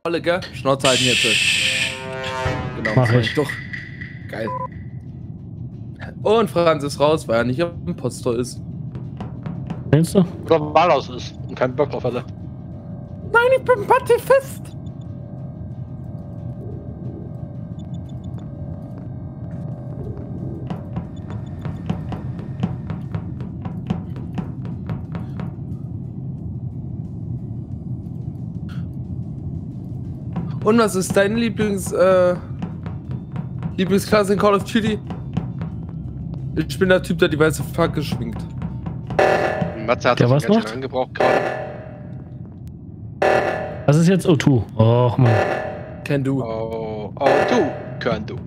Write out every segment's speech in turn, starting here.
Rolle, gell? Schnauze halten jetzt. Genau, mach ich. Doch. Geil. Und Franz ist raus, weil er nicht im Impostor ist. Meinst du? Oder Malhaus ist und keinen Bock drauf hatte. Nein, ich bin Pazifist! Und was ist deine Lieblingsklasse in Call of Duty? Ich bin der Typ, der die weiße Flagge schwingt. Matze hat Der das was ganz macht? schön angebraucht gerade. Das ist jetzt O2. Och, Mann. Can do. Oh, du, können du.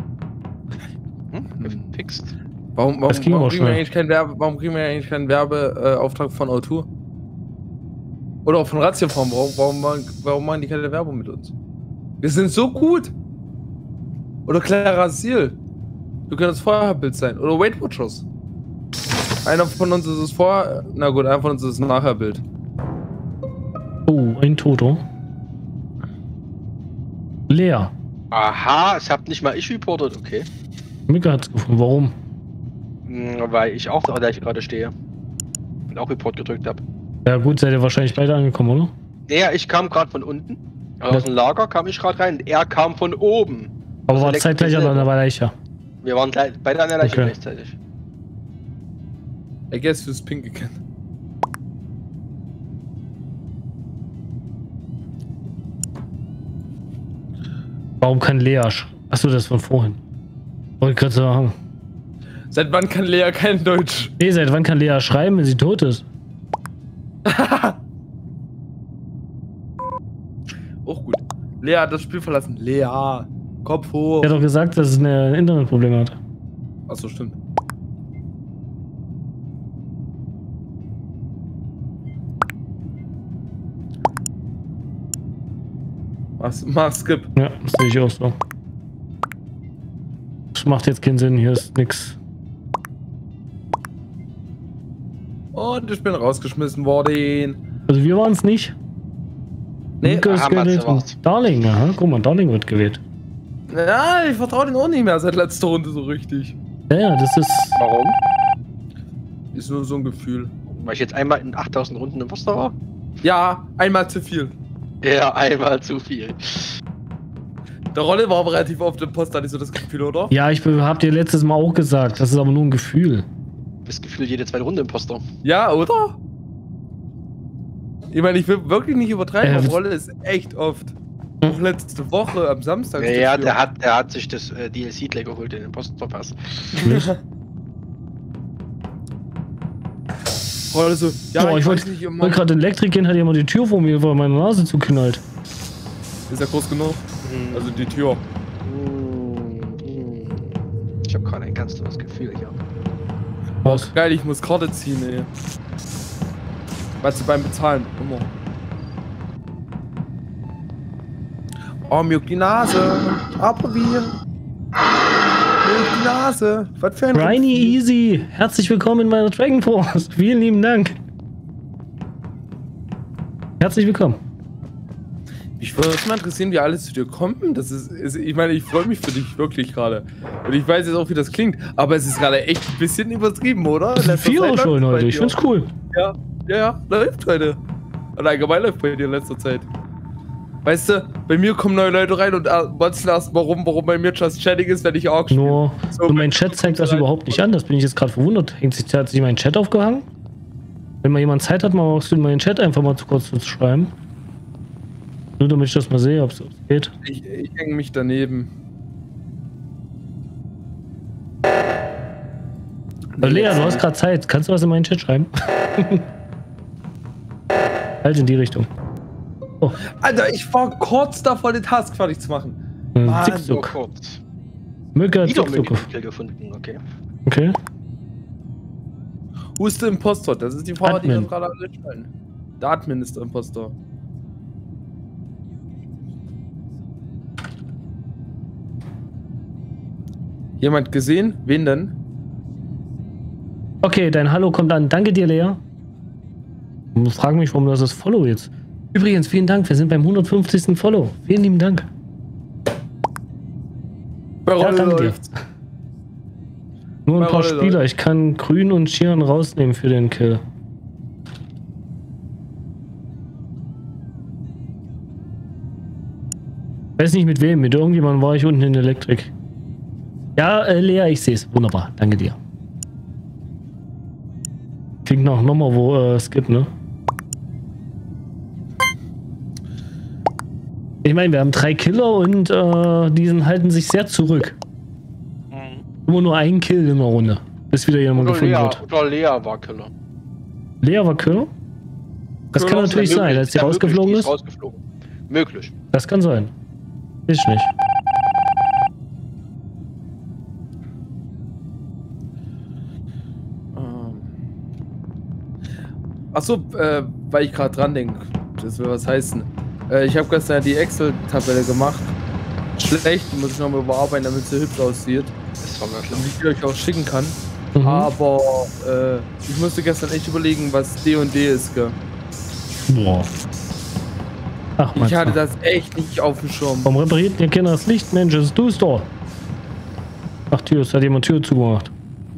Gefixt. Warum Das ging auch kriegen wir schnell. eigentlich keinen Werbeauftrag von O2? Oder auch von Ratiofarm? Warum machen die keine Werbung mit uns? Wir sind so gut! Oder Clarasil. Wir können das Vorherbild sein. Oder Weight Watchers. Einer von uns ist das Vor... Na gut, einer von uns ist das Nachherbild. Oh, ein Toter. Leer. Aha, ich hab nicht mal ich reportet, okay. Mika hat's gefunden. Warum? Weil ich auch da gleich gerade stehe. Und auch Report gedrückt habe. Ja gut, seid ihr wahrscheinlich beide angekommen, oder? Naja, ich kam gerade von unten. Aus dem Lager kam ich gerade rein. Er kam von oben. Aber war Also zeitgleich an der Leiche. Wir waren beide an der Leiche Okay. gleichzeitig. I guess fürs Pink gekannt. Warum kann Lea Achso, das von vorhin. Wollte ich gerade sagen. Seit wann kann Lea kein Deutsch? Nee, seit wann kann Lea schreiben, wenn sie tot ist? Auch gut. Lea hat das Spiel verlassen. Lea, Kopf hoch. Er hat doch gesagt, dass es ein Internetproblem hat. Achso, stimmt. Mach Skip. Ja, das sehe ich auch so. Das macht jetzt keinen Sinn, hier ist nix. Und ich bin rausgeschmissen worden. Also wir waren es nicht. Nee, Mika ist aha, Matze gewählt und war's. Darling, aha, guck mal, Darling wird gewählt. Ja, ich vertraue den auch nicht mehr seit letzter Runde so richtig. Ja, das ist... Warum? Ist nur so ein Gefühl. Weil ich jetzt einmal in 8000 Runden im Poster war? Ja, einmal zu viel. Ja, einmal zu viel. Der Rolle war aber relativ oft im Post, hatte ich so das Gefühl, oder? Ja, ich hab dir letztes Mal auch gesagt, das ist aber nur ein Gefühl. Das Gefühl, jede zweite Runde im Poster. Ja, oder? Ich meine, ich will wirklich nicht übertreiben, aber Rolle ist echt oft. Auch letzte Woche am Samstag. Ja, der hat sich das DLC gleich geholt in den Posterpass. Rolle so, ja, Boah, ich weiß wollte nicht immer. gerade in Elektrik gehen, hat jemand die Tür vor mir vor meiner Nase zuknallt. Ist ja groß genug. Also die Tür. Ich habe gerade ein ganz tolles Gefühl hier. Was? Geil, ich muss Karte ziehen, ey. Weißt du, beim Bezahlen, immer. Oh, mir juckt die Nase. Aber wie? Mir juckt die Nase. Was für ein Rainy Easy, herzlich willkommen in meiner Dragon Force. Vielen lieben Dank. Herzlich willkommen. Ich würde mal interessieren, wie alle zu dir kommen. Das ist ich meine, ich freue mich für dich wirklich gerade. Und ich weiß jetzt auch, wie das klingt. Aber es ist gerade echt ein bisschen übertrieben, oder? Das sind 4 Uhr schon heute, ich find's cool. Ja, läuft heute. Und allgemein läuft bei dir in letzter Zeit. Weißt du, bei mir kommen neue Leute rein und motzen erst mal rum, warum bei mir Just Chatting ist, wenn ich Ork spiele. Nur, So, und mein Chat zeigt das überhaupt nicht an, das bin ich jetzt gerade verwundert. Hat sich mein Chat aufgehangen? Wenn mal jemand Zeit hat, mal in meinen Chat einfach mal zu kurz zu schreiben. Nur damit ich das mal sehe, ob es geht. Ich hänge mich daneben. Lea, du hast gerade Zeit. Kannst du was in meinen Chat schreiben? Halt in die Richtung. Oh. Alter, ich war kurz davor, den Task fertig zu machen. Mann, So Zickzuck. kurz. Mücke, Wieder Zickzuck. Möglichkeit gefunden, okay. Okay. Wo ist der Impostor? Das ist die Frage, die wir Admin. gerade alle stellen. Der Admin ist der Impostor. Jemand gesehen? Wen denn? Okay, dein Hallo kommt an. Danke dir, Lea. Ich frage mich, warum du das Follow jetzt. Übrigens, vielen Dank, wir sind beim 150. Follow. Vielen lieben Dank. Ja, danke dir. Nur ein paar Spieler. Ich kann Grün und Chiron rausnehmen für den Kill. Weiß nicht mit wem. Mit irgendjemandem war ich unten in der Elektrik. Ja, Lea, ich sehe es. Wunderbar. Danke dir. Klingt nochmal, wo es gibt, ne? Ich meine, wir haben 3 Killer und die halten sich sehr zurück. Immer nur ein Kill in der Runde, bis wieder jemand gefunden wird. Oder Lea war Killer. Lea war Killer? Das kann natürlich sein, als sie rausgeflogen ist. Möglich. Das kann sein. Ist nicht. Achso, weil ich gerade dran denke. Das will was heißen. Ich habe gestern die Excel-Tabelle gemacht. Schlecht, die muss ich nochmal überarbeiten, damit sie hübsch aussieht. Das war mir klar. Und ich euch auch schicken kann. Aber ich musste gestern echt überlegen, was D&D ist, gell? Boah. Ach, ich hatte das echt nicht auf dem Schirm. Warum repariert ihr Kinder das Licht, Mensch? Das ist du es doch. Ach, Tür, es hat jemand Tür zugemacht.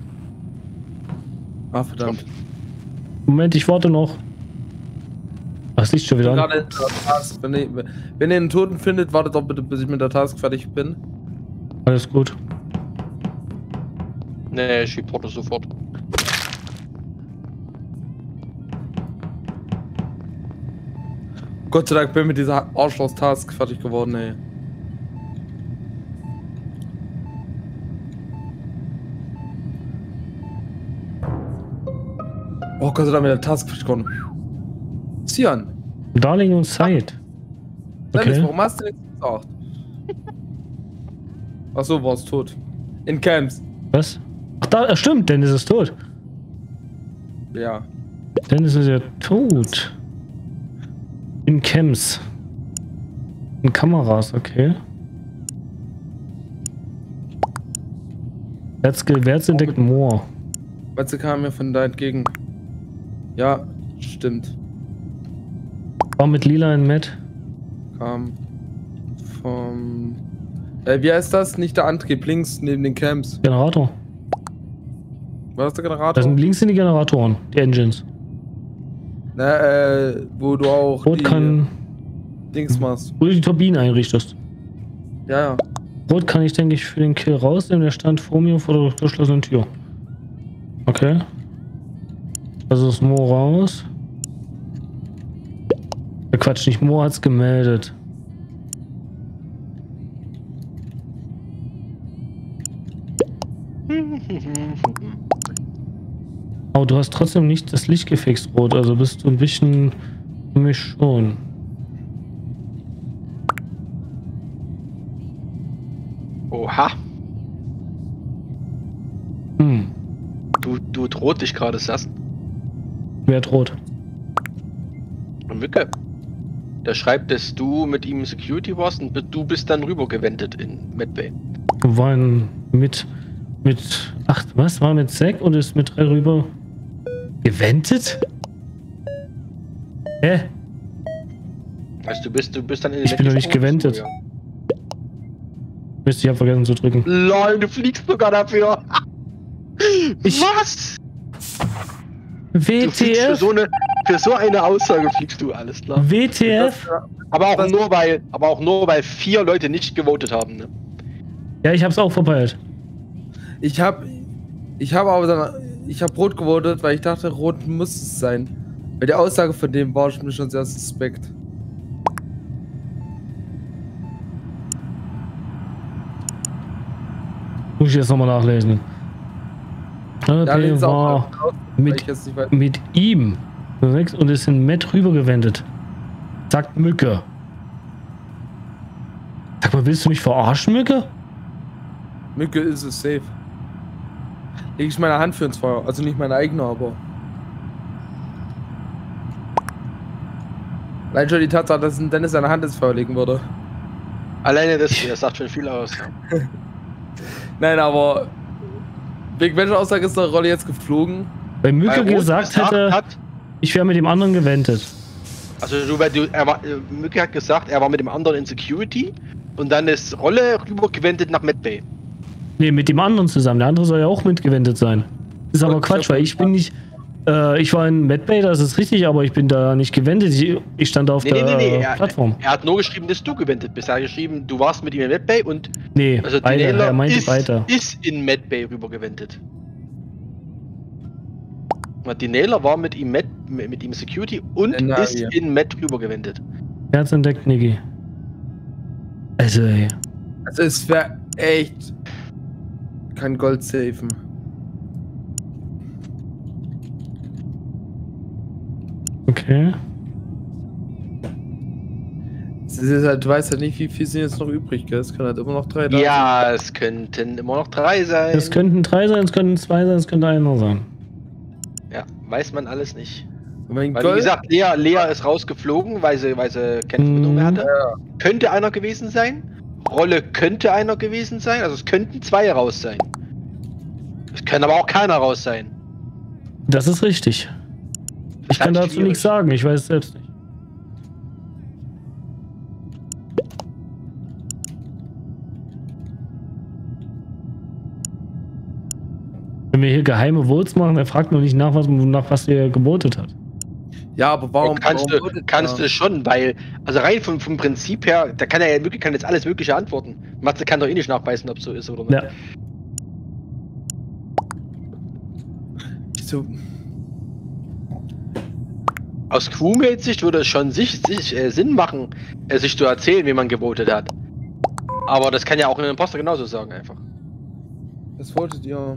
Ah, verdammt. Moment, ich warte noch. Ach, das Licht schon wieder an. Wenn ihr einen Toten findet, wartet doch bitte, bis ich mit der Task fertig bin. Alles gut. Nee, ich reporte sofort. Gott sei Dank bin ich mit dieser Arschloch-Task fertig geworden, ey. Oh Gott sei Dank mit der Task fertig geworden. Cian. Darling und Said. Okay. Warum hast du nichts gesagt? Achso, war es tot. In Camps. Was? Ach, da, stimmt, Dennis ist tot. Ja. Dennis ist ja tot. In Camps. In Kameras, okay. Wer entdeckt Moor? Weißt du, kam mir von da entgegen. Ja, stimmt. War mit Lila in Matt. Kam vom... wie heißt das? Nicht der Antrieb, links neben den Camps. Generator. War das der Generator? Das sind links sind die Generatoren, die Engines. Na, wo du auch Rot kann... Dings machst. Wo du die Turbinen einrichtest. Ja, ja. Rot kann ich, denke ich, für den Kill rausnehmen. Der stand vor mir vor der geschlossenen Tür. Okay. Also ist Mo raus. Quatsch, nicht Mo hat's gemeldet. Aber du hast trotzdem nicht das Licht gefixt, Rot. Also bist du ein bisschen für mich schon. Oha. Hm. Du droht dich gerade sassen. Wer droht? Mücke. Der schreibt, dass du mit ihm Security warst und du bist dann rübergewendet in Medbay. Wir waren mit 8, was? War mit Zack und ist mit 3 rüber gewendet? Hä? Also du bist dann in den Ich bin doch nicht gewendet. Ja. Mist, ich hab vergessen zu drücken. LOL, du fliegst sogar dafür. Was? WTF? Für so eine Aussage fliegst du, alles klar. WTF? Aber auch nur weil 4 Leute nicht gewotet haben, ne? Ja, ich hab's auch verpeilt. Ich hab Rot gewotet, weil ich dachte, Rot muss es sein. Weil die Aussage von dem war mir schon sehr suspekt. Muss ich jetzt nochmal nachlesen. Okay, war mit ihm und ist in Matt rübergewendet. Sagt Mücke. Sag mal, willst du mich verarschen, Mücke? Mücke ist es safe. Leg ich meine Hand für ins Feuer. Also nicht meine eigene, aber. Allein schon die Tatsache, dass Dennis seine Hand ins Feuer legen würde. Alleine das sagt schon viel aus. Nein, aber. Wegen welcher Aussage ist der Rolle jetzt geflogen? Weil Mücke gesagt hätte, ich wäre mit dem anderen gewendet. Also Mücke hat gesagt, er war mit dem anderen in Security und dann ist Rolle rübergewendet nach Medbay. Nee, mit dem anderen zusammen. Der andere soll ja auch mitgewendet sein. Das ist aber Quatsch, weil ich bin nicht... ich war in Medbay, das ist richtig, aber ich bin da nicht gewendet. Ich stand auf der Plattform. Er hat nur geschrieben, dass du gewendet bist. Er hat geschrieben, du warst mit ihm in Medbay und... Nee, also beide, er meinte weiter. Ist in Medbay rübergewendet. Die Nailer war mit ihm Security und ist in Med rübergewendet. Herz entdeckt, Niki. Also, ey. Also, es wäre echt kein Gold safen. Okay. Es ist halt, du weißt halt nicht, wie viel sind jetzt noch übrig, gell? Es kann halt immer noch 3 da sein. Ja, es könnten immer noch 3 sein. Es könnten 3 sein, es könnten 2 sein, es könnte einer sein. Ja, weiß man alles nicht. Weil, wie gesagt, Lea ist rausgeflogen, weil sie keine Verbindung mehr hatte. Ja. Könnte einer gewesen sein. Rolle könnte einer gewesen sein. Also es könnten 2 raus sein. Es können aber auch keiner raus sein. Das ist richtig. Ich kann dazu nichts sagen, ich weiß es selbst nicht. Wenn wir hier geheime Votes machen, dann fragt man nicht nach, was ihr gebotet hat. Ja, aber warum? Kannst du schon, weil, also rein vom Prinzip her, da kann er ja wirklich jetzt alles Mögliche antworten. Matze kann doch eh nicht nachweisen, ob es so ist oder nicht. Ja. So. Aus Crewmate-Sicht würde es schon Sinn machen, sich zu erzählen, wie man gewotet hat. Aber das kann ja auch ein Imposter genauso sagen, einfach. Was wolltet ihr?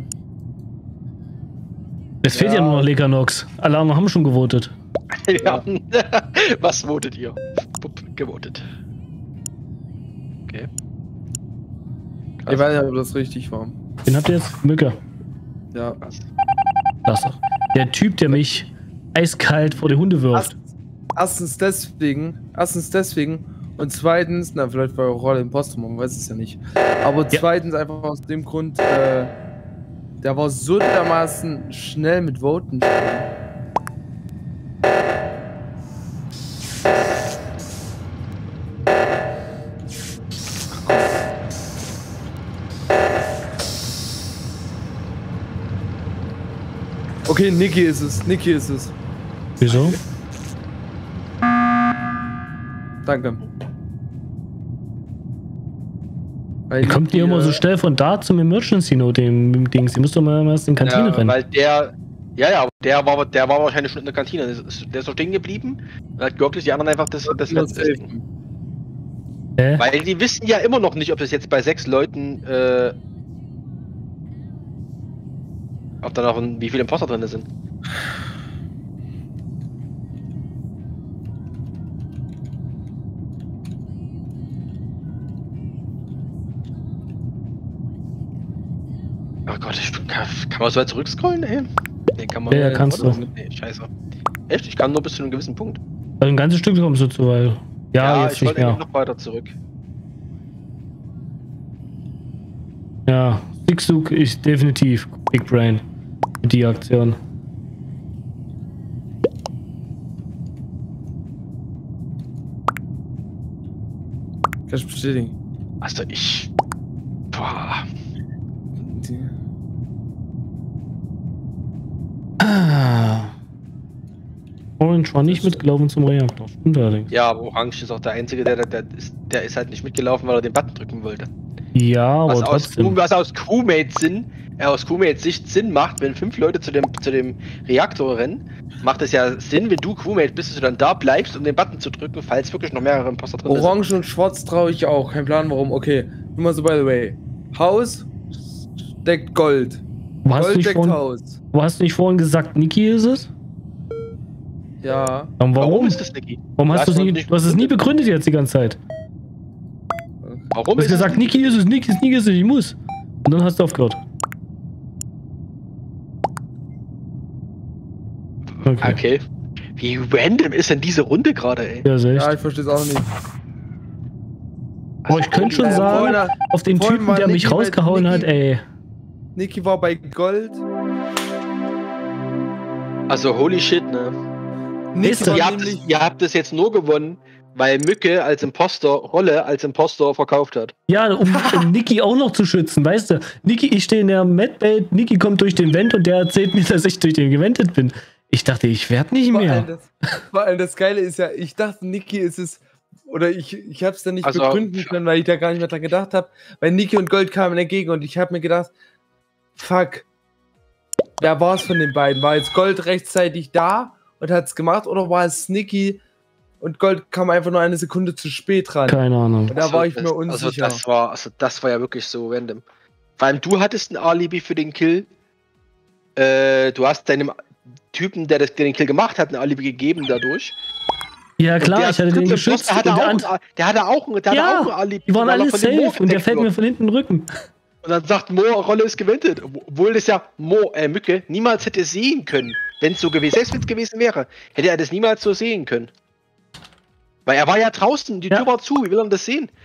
Es fehlt ja nur noch Leganox. Alle anderen haben schon gewotet. Ja. Was votet ihr? Gewotet. Okay. Ich weiß nicht, ob das richtig war. Den habt ihr jetzt? Mücke. Ja. Das doch. Der Typ, der mich eiskalt vor die Hunde wirft. Erstens deswegen und zweitens, na vielleicht war auch Rolle Imposter, man weiß es ja nicht. Aber zweitens einfach aus dem Grund, der war so dermaßen schnell mit Voten. Okay, Niki ist es. Wieso? Danke. Wie kommt ihr immer so schnell von da zum Emergency Note, dem Dings? Ihr müsst doch mal erst in die Kantine rennen. Weil der war wahrscheinlich schon in der Kantine. Der ist doch stehen geblieben und hat wirklich die anderen einfach das letzte. Weil die wissen ja immer noch nicht, ob das jetzt bei 6 Leuten, ob da noch wie viele Imposter drin sind. Oh Gott, kann man so weit zurückscrollen, ey? Nee, kann man ja, kannst du. Nee, scheiße. Echt? Ich kann nur bis zu einem gewissen Punkt. Also ein ganzes Stück kommst du zu, weil... Ja, jetzt ich nicht mehr. Noch weiter zurück. Ja, Zigzug ist definitiv Big Brain für die Aktion. Kann ich bestätigen. Also Boah. Orange war nicht mitgelaufen zum Reaktor. Stimmt allerdings. Ja, aber Orange ist auch der Einzige, der ist halt nicht mitgelaufen, weil er den Button drücken wollte. Ja, aber trotzdem. Was aus Crewmate-Sicht Sinn macht, wenn 5 Leute zu dem Reaktor rennen, macht es ja Sinn, wenn du Crewmate bist, dass du dann da bleibst, um den Button zu drücken, falls wirklich noch mehrere Imposter drin sind. Orange und Schwarz traue ich auch. Kein Plan warum. Okay, nur mal so by the way. Haus deckt Gold. Gold deckt Haus. Hast du nicht vorhin gesagt, Niki ist es? Ja. Und warum ist das Niki? Warum hast du es nie begründet jetzt die ganze Zeit? Warum? Du hast gesagt, Niki ist es, Niki ist es, ich muss. Und dann hast du aufgehört. Okay. Wie random ist denn diese Runde gerade, ey? Ja, ich verstehe es auch nicht. Aber ich könnte schon sagen, auf den Typen, der mich rausgehauen hat, ey. Niki war bei Gold. Also holy shit, ne? Weißt du? Ihr habt es jetzt nur gewonnen, weil Mücke als Impostor, Rolle als Impostor verkauft hat. Ja, um Niki auch noch zu schützen, weißt du? Niki, ich stehe in der Medbay, Niki kommt durch den Vent und der erzählt mir, dass ich durch den gewendet bin. Ich dachte, ich werde nicht mehr. Vor allem das Geile ist ja, ich dachte, Niki ist es, oder ich habe es dann nicht begründen können, weil ich da gar nicht mehr dran gedacht habe, weil Niki und Gold kamen entgegen und ich habe mir gedacht, fuck, wer war es von den beiden? War jetzt Gold rechtzeitig da und hat es gemacht oder war es Niki und Gold kam einfach nur eine Sekunde zu spät ran? Keine Ahnung. Und da war ich mir unsicher. Das war ja wirklich so random. Vor allem du hattest ein Alibi für den Kill. Du hast deinem Typen, der den Kill gemacht hat, ein Alibi gegeben dadurch. Ja klar, ich hatte den geschützt. Der hatte auch ein Alibi. Die waren alle safe und der fällt mir von hinten den Rücken. Und dann sagt Mo, Rolle ist gewendet. Obwohl das ja Mücke niemals hätte sehen können. Wenn es so gewesen, selbst wenn es gewesen wäre, hätte er das niemals so sehen können. Weil er war ja draußen, die Tür war zu, wie will er das sehen?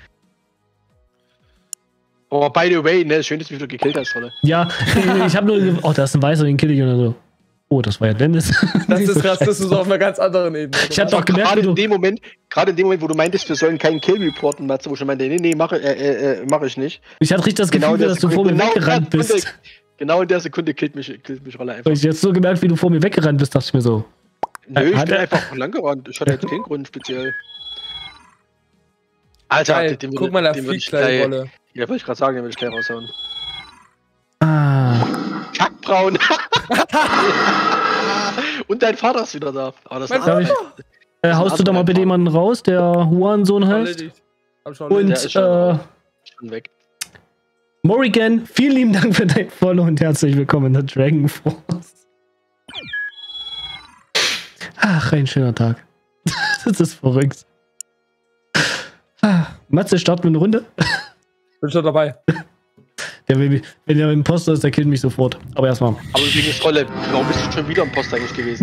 Oh, by the way, ne, schön, dass du mich gekillt hast, Rolle. Ja, ich habe nur, oh, da ist ein Weißer, den kill ich oder so. Oh, das war ja Dennis. Das ist Rassismus auf einer ganz anderen Ebene. Ich hab doch gemerkt, gerade in dem Moment, wo du meintest, wir sollen keinen Kill reporten, Matze, wo ich schon meinte, nee, mach ich nicht. Ich hatte richtig das Gefühl, dass du vor mir weggerannt bist. Genau in der Sekunde killt mich Rolle einfach. Weil ich jetzt so gemerkt, wie du vor mir weggerannt bist, dachte ich mir so. Nö, ich bin einfach lang gerannt. Ich hatte jetzt keinen Grund speziell. Alter, geil, guck mal, da fliegt gleich Rolle. Ja, wollte ich gerade sagen, den will ich gleich raushauen. Kackbraun. Und dein Vater ist wieder da. Aber das haust du da mal bitte jemanden raus, der Hurensohn heißt? Und schon weg. Morrigan, vielen lieben Dank für dein Follow und herzlich willkommen in der Dragon Force. Ach, ein schöner Tag. Das ist verrückt. Matze, starten wir eine Runde? Bin schon dabei. Wenn der Imposter ist, der killt mich sofort. Aber erstmal. Aber wegen der Rolle, warum bist du schon wieder Imposter eigentlich gewesen?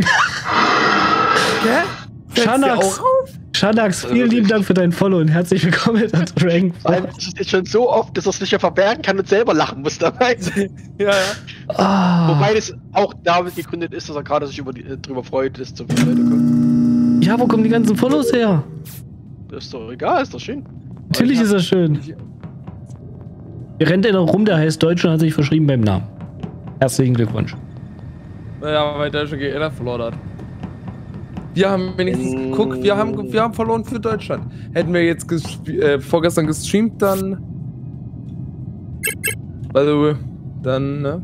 Shanax, vielen lieben Dank für deinen Follow und herzlich willkommen in der Dragon Force. Das ist jetzt schon so oft, dass er es nicht mehr verbergen kann und selber lachen muss dabei. Ja. Wobei das auch damit gegründet ist, dass er gerade sich drüber freut, dass so viele Leute kommen. Ja, wo kommen die ganzen Follows her? Das ist doch egal, ist doch schön. Natürlich ist das schön. Hier rennt einer rum, der heißt Deutsch und hat sich verschrieben beim Namen. Herzlichen Glückwunsch. Ja, weil Deutschland gegen Irland verloren hat. Wir haben wenigstens, guck, wir haben verloren für Deutschland. Hätten wir jetzt vorgestern gestreamt, dann... Also, dann, ne?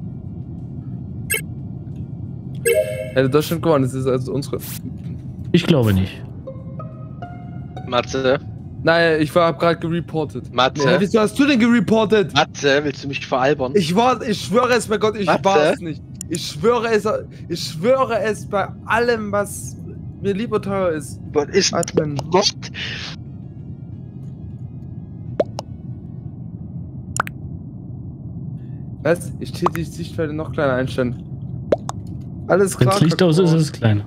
Hätte Deutschland gewonnen, das ist also unsere... Ich glaube nicht. Matze? Nein, ich hab gerade gereportet. Matze? Nee, wieso hast du denn gereportet? Matze, willst du mich veralbern? Ich schwöre es bei Gott, ich war es nicht. Ich schwöre es bei allem, was mir lieb und teuer ist. Was ist Atmen. Was? Ich täte die Sichtweite noch kleiner einstellen. Alles klar. Wenn das Licht aus ist, ist es kleiner.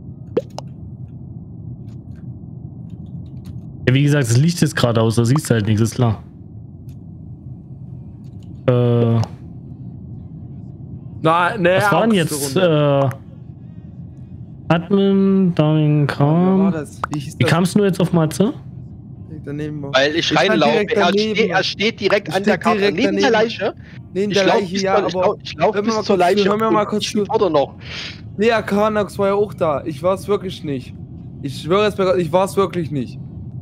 Ja, wie gesagt, das Licht ist gerade aus, da siehst du halt nichts, ist klar. Was war denn jetzt? Admin, Darling kam. Wie kamst du jetzt auf Matze? Weil ich reinlaufe. Er steht direkt an der Karte. Neben der Leiche. Neben der Leiche, ja, aber ich laufe bis zur Leiche. Hör mir mal kurz zu. Oder noch. Lea Karnax war ja auch da. Ich war es wirklich nicht. Ich schwöre es bei Gott, ich war es wirklich nicht.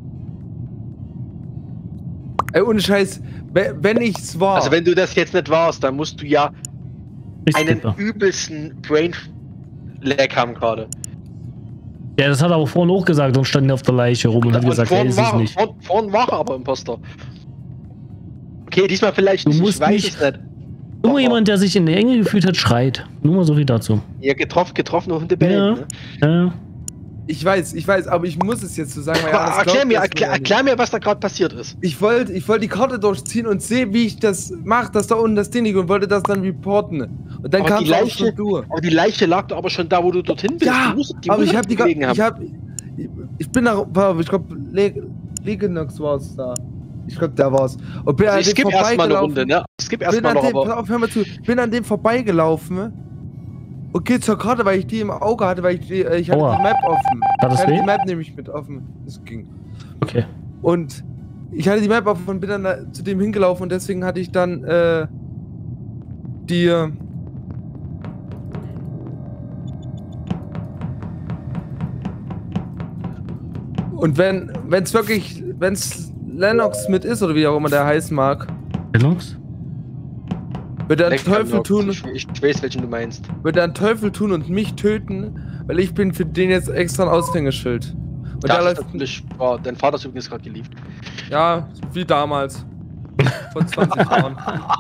Ey, ohne Scheiß, wenn ich's war. Also wenn du das jetzt nicht warst, dann musst du ja einen übelsten Brain-Lag haben gerade. Ja, das hat er aber vorhin auch gesagt und stand auf der Leiche rum und hat gesagt, hey, ist es nicht. Vorhin war er aber Imposter. Okay, diesmal vielleicht nicht, ich weiß es nicht. Nur jemand, der sich in der Enge gefühlt hat, schreit. Nur mal so viel dazu. Ja, getroffen auf den Bällen, ja. Ne? Ja. Ich weiß, aber ich muss es jetzt so sagen. Weil erklär mir, was da gerade passiert ist. Ich wollte die Karte durchziehen und sehe, wie ich das mache, dass da unten das Ding liegt und wollte das dann reporten. Und dann kam auch schon du. Aber die Leiche lag doch aber schon da, wo du dorthin bist. Ja, aber ich bin nach, ich glaube, Legenox war es da. Ich glaube, der war's. Und bin also ich skippe erstmal eine Runde, ne? Hör mal zu. Bin an dem vorbeigelaufen. Okay, zur Karte, weil ich die im Auge hatte, weil ich hatte die Map offen. Hat das ich hatte weh? die Map nämlich mit offen. Das ging. Okay. Und ich hatte die Map offen und bin dann zu dem hingelaufen und deswegen hatte ich dann die und wenn's Lennox mit ist oder wie auch immer der heißen mag, Lennox? wird er einen Teufel tun. Ich weiß, welchen du meinst. Wird er einen Teufel tun und mich töten, weil ich bin für den jetzt extra ein Aushängeschild. Und der läuft. Dein Vater ist übrigens gerade geliebt. Ja, wie damals. Vor 20 Jahren.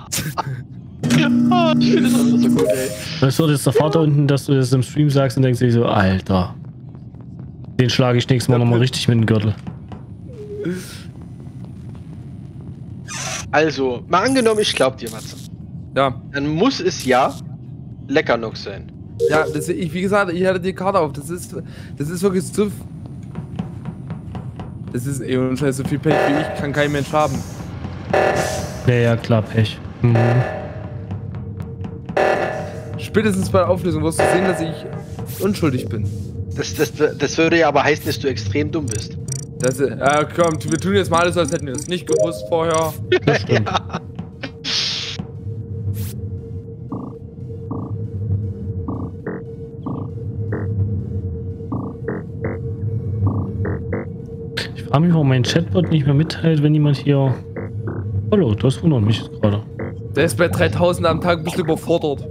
Ich finde das auch so gut, ey. Das wird jetzt der Vater unten, dass du das im Stream sagst und denkst dir so, Alter. Den schlage ich nächstes Mal nochmal richtig mit dem Gürtel. Also, mal angenommen, ich glaub dir, Matze. Ja. Dann muss es ja Leckernox sein. Ja, wie gesagt, ich hatte die Karte auf. Das ist wirklich so. Das ist unscheiß so viel Pech wie ich, kann kein Mensch haben. Ja, klar, Pech. Mhm. Spätestens bei der Auflösung wirst du sehen, dass ich unschuldig bin. Das würde ja aber heißen, dass du extrem dumm bist. Komm, wir tun jetzt mal alles, als hätten wir das nicht gewusst vorher. Das stimmt. Ja. Ich frage mich, warum mein Chatbot nicht mehr mitteilt, wenn jemand hier... Hallo, das wundert mich jetzt gerade. Der ist bei 3000 am Tag ein bisschen überfordert.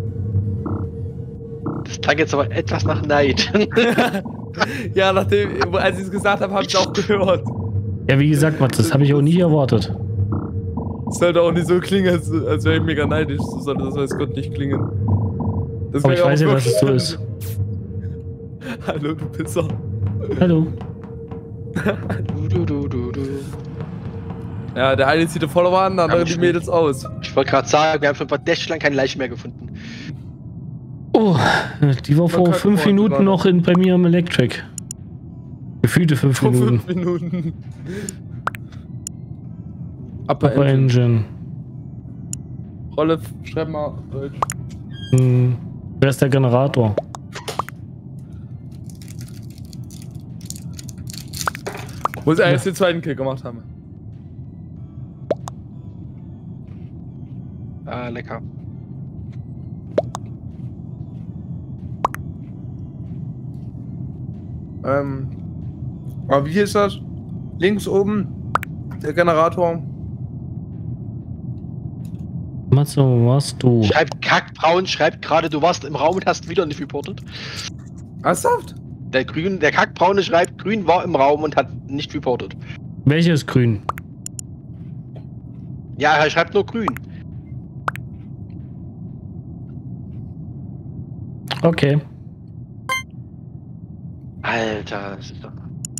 Das klang jetzt aber etwas nach Neid. Ja, als ich es gesagt habe, habe ich es auch gehört. Ja, wie gesagt, Mats, das habe ich auch nie erwartet. Es sollte auch nicht so klingen, als wäre ich mega neidisch. So sollte das weiß Gott nicht klingen. Das Aber ich weiß ja, dass es so ist. Hallo, du Pisser. Hallo. Du. Ja, der eine zieht die Follower an, der andere die Mädels aus. Ich wollte gerade sagen, wir haben schon verdächtig lang keine Leiche mehr gefunden. Oh, die war vor 5 Minuten noch bei mir im Electric. Gefühlte 5 Minuten. 5 Minuten. Upper Engine. Rolle, schreib mal Deutsch. Wer ist der Generator? Muss er jetzt den zweiten Kill gemacht haben. Ah, lecker. Aber wie ist das? Links oben der Generator. Matze, wo warst du? Schreibt Kackbraun, schreibt gerade, du warst im Raum und hast wieder nicht reportet. Ernsthaft? Der Kackbraune schreibt, Grün war im Raum und hat nicht reportet. Welches Grün? Ja, er schreibt nur Grün. Okay. Alter, das ist doch...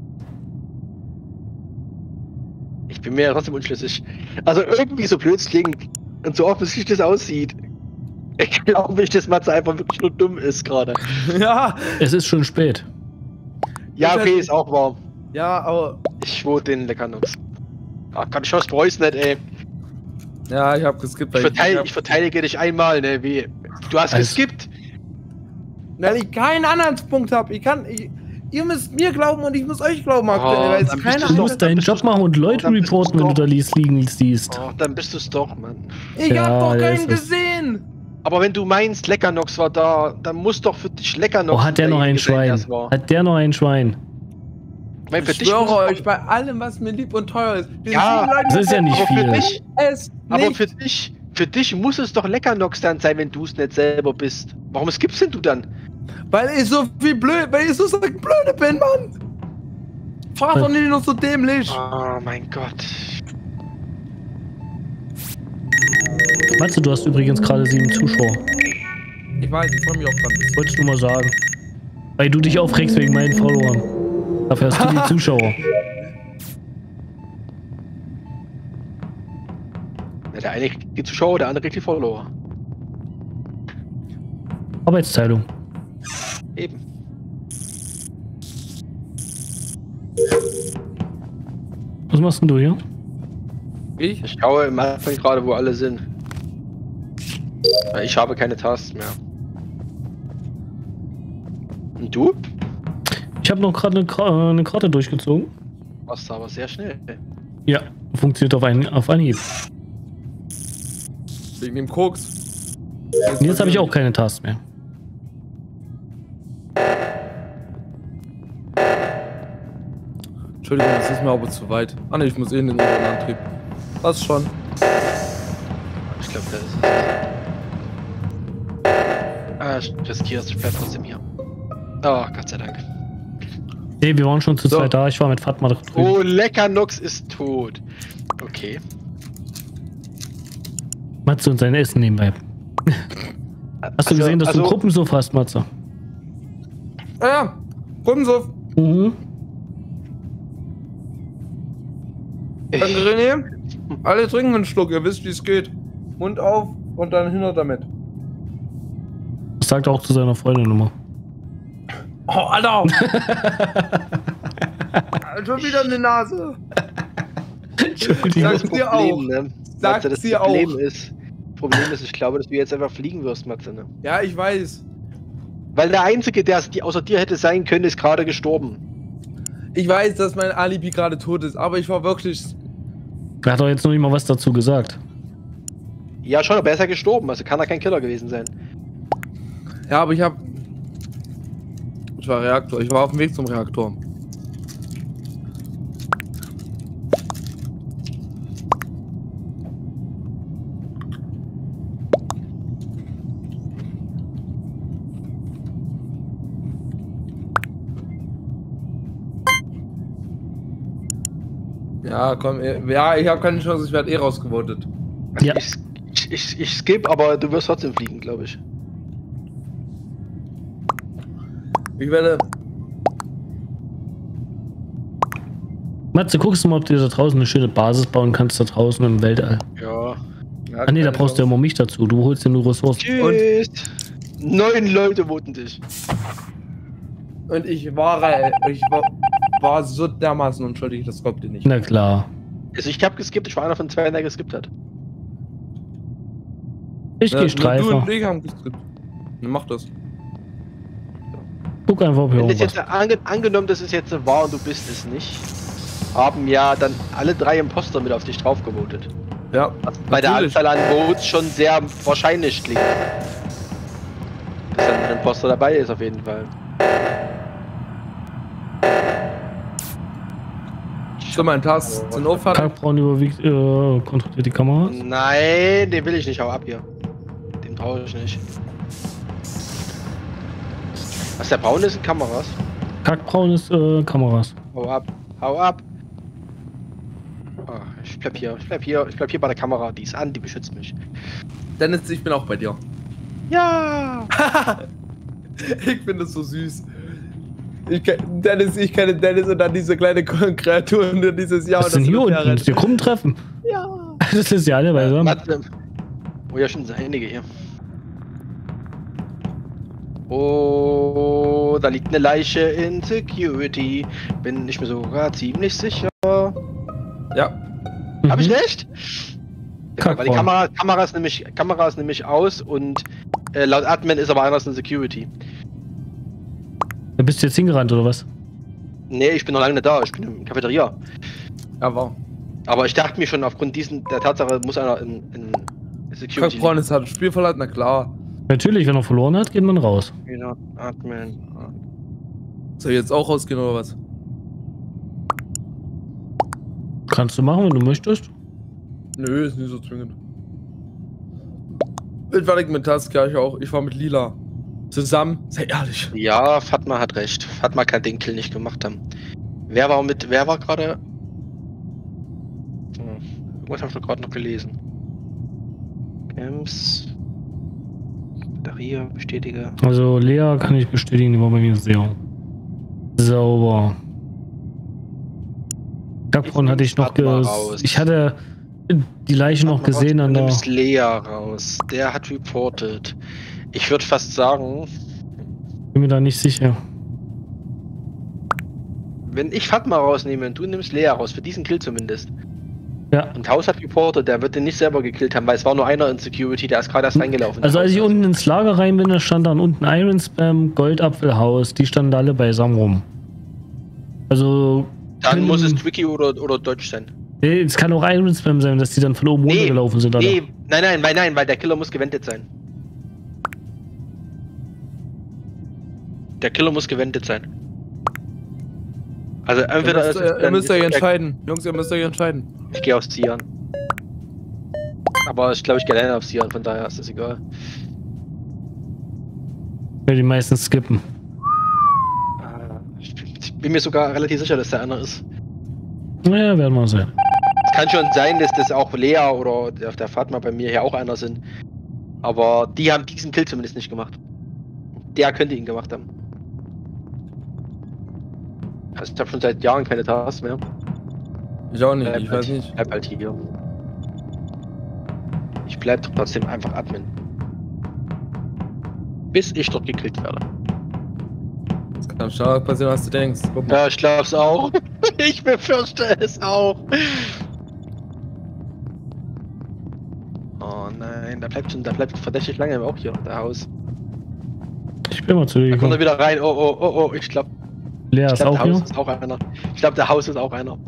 Ich bin mir ja trotzdem unschlüssig. Also irgendwie so blöd es klingt und so offensichtlich das aussieht. Ich glaube nicht, dass Matze einfach wirklich nur dumm ist gerade. Ja. Es ist schon spät. Ja, okay, ist auch warm. Ja, aber... Ich vote den Leckernuss. Ah, kann ich was bereust nicht, ey. Ja, ich hab geskippt. Ich verteidige dich einmal, ne, wie... Du hast geskippt. Weil ich keinen Anhaltspunkt habe. Ihr müsst mir glauben und ich muss euch glauben, aktuell. Weil es Du musst deinen Job machen und Leute reporten, wenn du da liegen siehst. Oh, dann bist du's doch, Mann. Ich hab doch keinen gesehen. Aber wenn du meinst, Leckernox war da, dann muss doch für dich Leckernox... Oh, hat der noch ein Schwein? Hat der noch ein Schwein? Ich schwöre euch, bei allem, was mir lieb und teuer ist. Ja, das ist ja nicht viel. Aber für dich muss es doch Leckernox dann sein, wenn du es nicht selber bist. Warum skippst denn du dann? Weil ich so blöde bin, Mann! Fahr doch nicht noch so dämlich! Oh mein Gott. Matze, du hast übrigens gerade 7 Zuschauer. Ich weiß, ich freue mich auch dran. Wolltest du mal sagen. Weil du dich aufregst wegen meinen Followern. Dafür hast du die Zuschauer. Ja, der eine kriegt die Zuschauer, der andere kriegt die Follower. Arbeitsteilung. Eben. Was machst denn du hier? Ich schaue im Anfang gerade, wo alle sind. Ich habe keine Tasks mehr. Und du? Ich habe noch gerade eine Karte durchgezogen. Warst aber sehr schnell. Ja, funktioniert auf Anhieb. Wegen dem Koks. Und jetzt habe ich auch keine Tasks mehr. Entschuldigung, das ist mir aber zu weit. Ah ne, ich muss eh in den unteren Antrieb. Passt schon. Ich glaube, das ist es. Ich riskiere es, ich bleib trotzdem hier. Oh, Gott sei Dank. Nee, wir waren schon zu So. zweit da. Ich war mit Fatma drüben. Oh, lecker, Nox ist tot. Okay. Matze und sein Essen nebenbei. Hast du gesehen, dass du Gruppensofa hast, Matze? Ja, Gruppensuff. Mhm. Danke, René. Alle trinken einen Schluck, ihr wisst, wie es geht. Mund auf und dann hinter damit. Das sagt er auch zu seiner Freundin immer. Oh, Alter! Schon wieder eine Nase. Entschuldigung. Sag's dir auch. Ne? Sag's Matze, das dir Problem auch. ist, ich glaube, dass du jetzt einfach fliegen wirst, Matze. Ne? Ja, ich weiß. Weil der Einzige, der es außer dir hätte sein können, ist gerade gestorben. Ich weiß, dass mein Alibi gerade tot ist, aber ich war wirklich... Er hat doch jetzt noch nicht mal was dazu gesagt. Ja, schon, aber er ist ja gestorben, also kann er kein Killer gewesen sein. Ja, aber ich war Reaktor. Ich war auf dem Weg zum Reaktor. Ja, komm, ja, ich habe keine Chance, ich werde eh rausgevotet. Ja. Ich skip, aber du wirst trotzdem fliegen, glaube ich. Ich werde... Matze, guckst du mal, ob du da draußen eine schöne Basis bauen kannst, da draußen im Weltall. Ja. Ah ne, da brauchst du ja immer mich dazu. Du holst dir nur Ressourcen. Tschüss. 9 Leute voten dich. Und ich war so dermaßen unschuldig, das glaubt ihr nicht. Na klar. Also ich habe geskippt, ich war einer von 2, der geskippt hat. Ich gehe Du Streifer. und ich haben geskippt. Dann mach das. Guck einfach, ob hier Wenn das irgendwas... jetzt angenommen, das ist jetzt wahr und du bist es nicht, haben ja dann alle 3 Imposter mit auf dich drauf gewotet. Ja, Bei der natürlich. Anzahl an Votes schon sehr wahrscheinlich klingt. Dass dann ein Imposter dabei ist auf jeden Fall. So, mein Task sind auffahren. Kalkbraun überwiegt, kontrolliert die Kameras. Nein, den will ich nicht, hau ab hier. Den brauche ich nicht. Was der braun ist, sind Kameras. Kackbraun ist Kameras. Hau ab, hau ab. Oh, ich bleib hier bei der Kamera. Die ist an, die beschützt mich. Dennis, ich bin auch bei dir. Ja! Ich finde das so süß. Ich kenne Dennis und dann diese kleine Kreatur und dieses Jahr. Was ist denn hier unten? Das ist hier Gruppentreffen. Ja! Das ist ja alle beisammen. Warte. Oh ja, schon sind einige hier. Oh, da liegt eine Leiche in Security. Bin ich mir sogar ziemlich sicher. Ja. Hab ich recht? Ja, weil die Kackbraun. Kamera ist nämlich aus und laut Admin ist aber anders in Security. Da bist du jetzt hingerannt, oder was? Nee, ich bin noch lange nicht da, ich bin in der Cafeteria. Ja, wow. Aber ich dachte mir schon, aufgrund der Tatsache muss einer in Security. Freund, es hat das Spiel verlassen, na klar. Natürlich, wenn er verloren hat, geht man raus. Genau, Admin. Soll ich jetzt auch rausgehen oder was? Kannst du machen, wenn du möchtest. Nö, ist nicht so zwingend. Bin fertig mit Task, ja, ich auch. Ich war mit Lila. Zusammen, sei ehrlich. Ja, Fatma hat recht. Fatma kann den Kill nicht gemacht haben. Wer war gerade? Irgendwas habe ich gerade noch gelesen. Camps. Daria, bestätige. Also Lea kann ich bestätigen, die war bei mir sehr sauber. Kackbraun hatte ich noch ich hatte die Leiche noch gesehen an der... Du nimmst Lea raus. Der hat reported. Ich würde fast sagen, Bin mir da nicht sicher. wenn ich Fatma rausnehme und du nimmst Lea raus, für diesen Kill zumindest, Ja. Und Haus hat reportet, der wird den nicht selber gekillt haben, weil es war nur einer in Security, der ist gerade erst reingelaufen. Also als ich unten ins Lager rein bin, da stand dann unten Iron Spam, Goldapfelhaus, die standen alle beisammen rum. Also... Dann muss es Tricky oder Dodge sein. Nee, es kann auch Iron Spam sein, dass die dann von oben runtergelaufen sind, oder? Nee, nein, weil der Killer muss gewendet sein. Der Killer muss gewendet sein. Also entweder ihr müsst euch entscheiden. Jungs, ihr müsst euch entscheiden. Ich gehe auf Sian. Aber ich glaube, ich gehe alleine auf Sian, von daher ist das egal. Ja, die meisten skippen. Ich bin mir sogar relativ sicher, dass der einer ist. Naja, werden wir sehen. Es kann schon sein, dass das auch Lea oder der Fatma bei mir hier auch einer sind. Aber die haben diesen Kill zumindest nicht gemacht. Der könnte ihn gemacht haben. Also ich habe schon seit Jahren keine Tasks mehr. Ich auch nicht, ich weiß nicht. Ich bleib halt hier. Ich bleib trotzdem einfach Admin. Bis ich dort gekillt werde. Das kann stark passieren, was du denkst. Guck mal. Ja, ich glaub's auch. Ich befürchte es auch. Oh nein, da bleibt verdächtig lange auch hier, der Haus. Ich bin mal zu dir Da kommt er gekommen. wieder rein. Oh, ich glaube. Lea Ich ist glaube, auch der hier. Haus ist auch einer. Ich glaube, der Haus ist auch einer.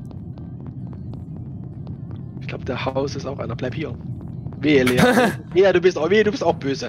Ich glaube, der Haus ist auch einer. Bleib hier. Wehe, Lea. Wehe, du bist auch böse.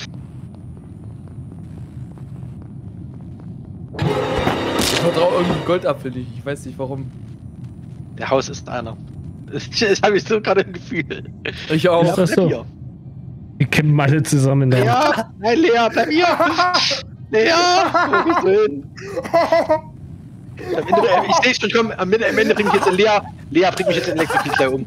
Ich vertraue irgendeinem Goldapfel nicht, ich weiß nicht warum. Der Haus ist einer. Das habe ich so gerade im Gefühl. Ich auch. Ist das Bleib so? hier. Wir kämpfen alle zusammen da. Ja, nein, Lea, bleib hier. Lea, wo bist du hin? Am Ende, ich sehe schon, komm, am Ende bringe ich jetzt in Lea bringt mich jetzt in Elektropolizei um.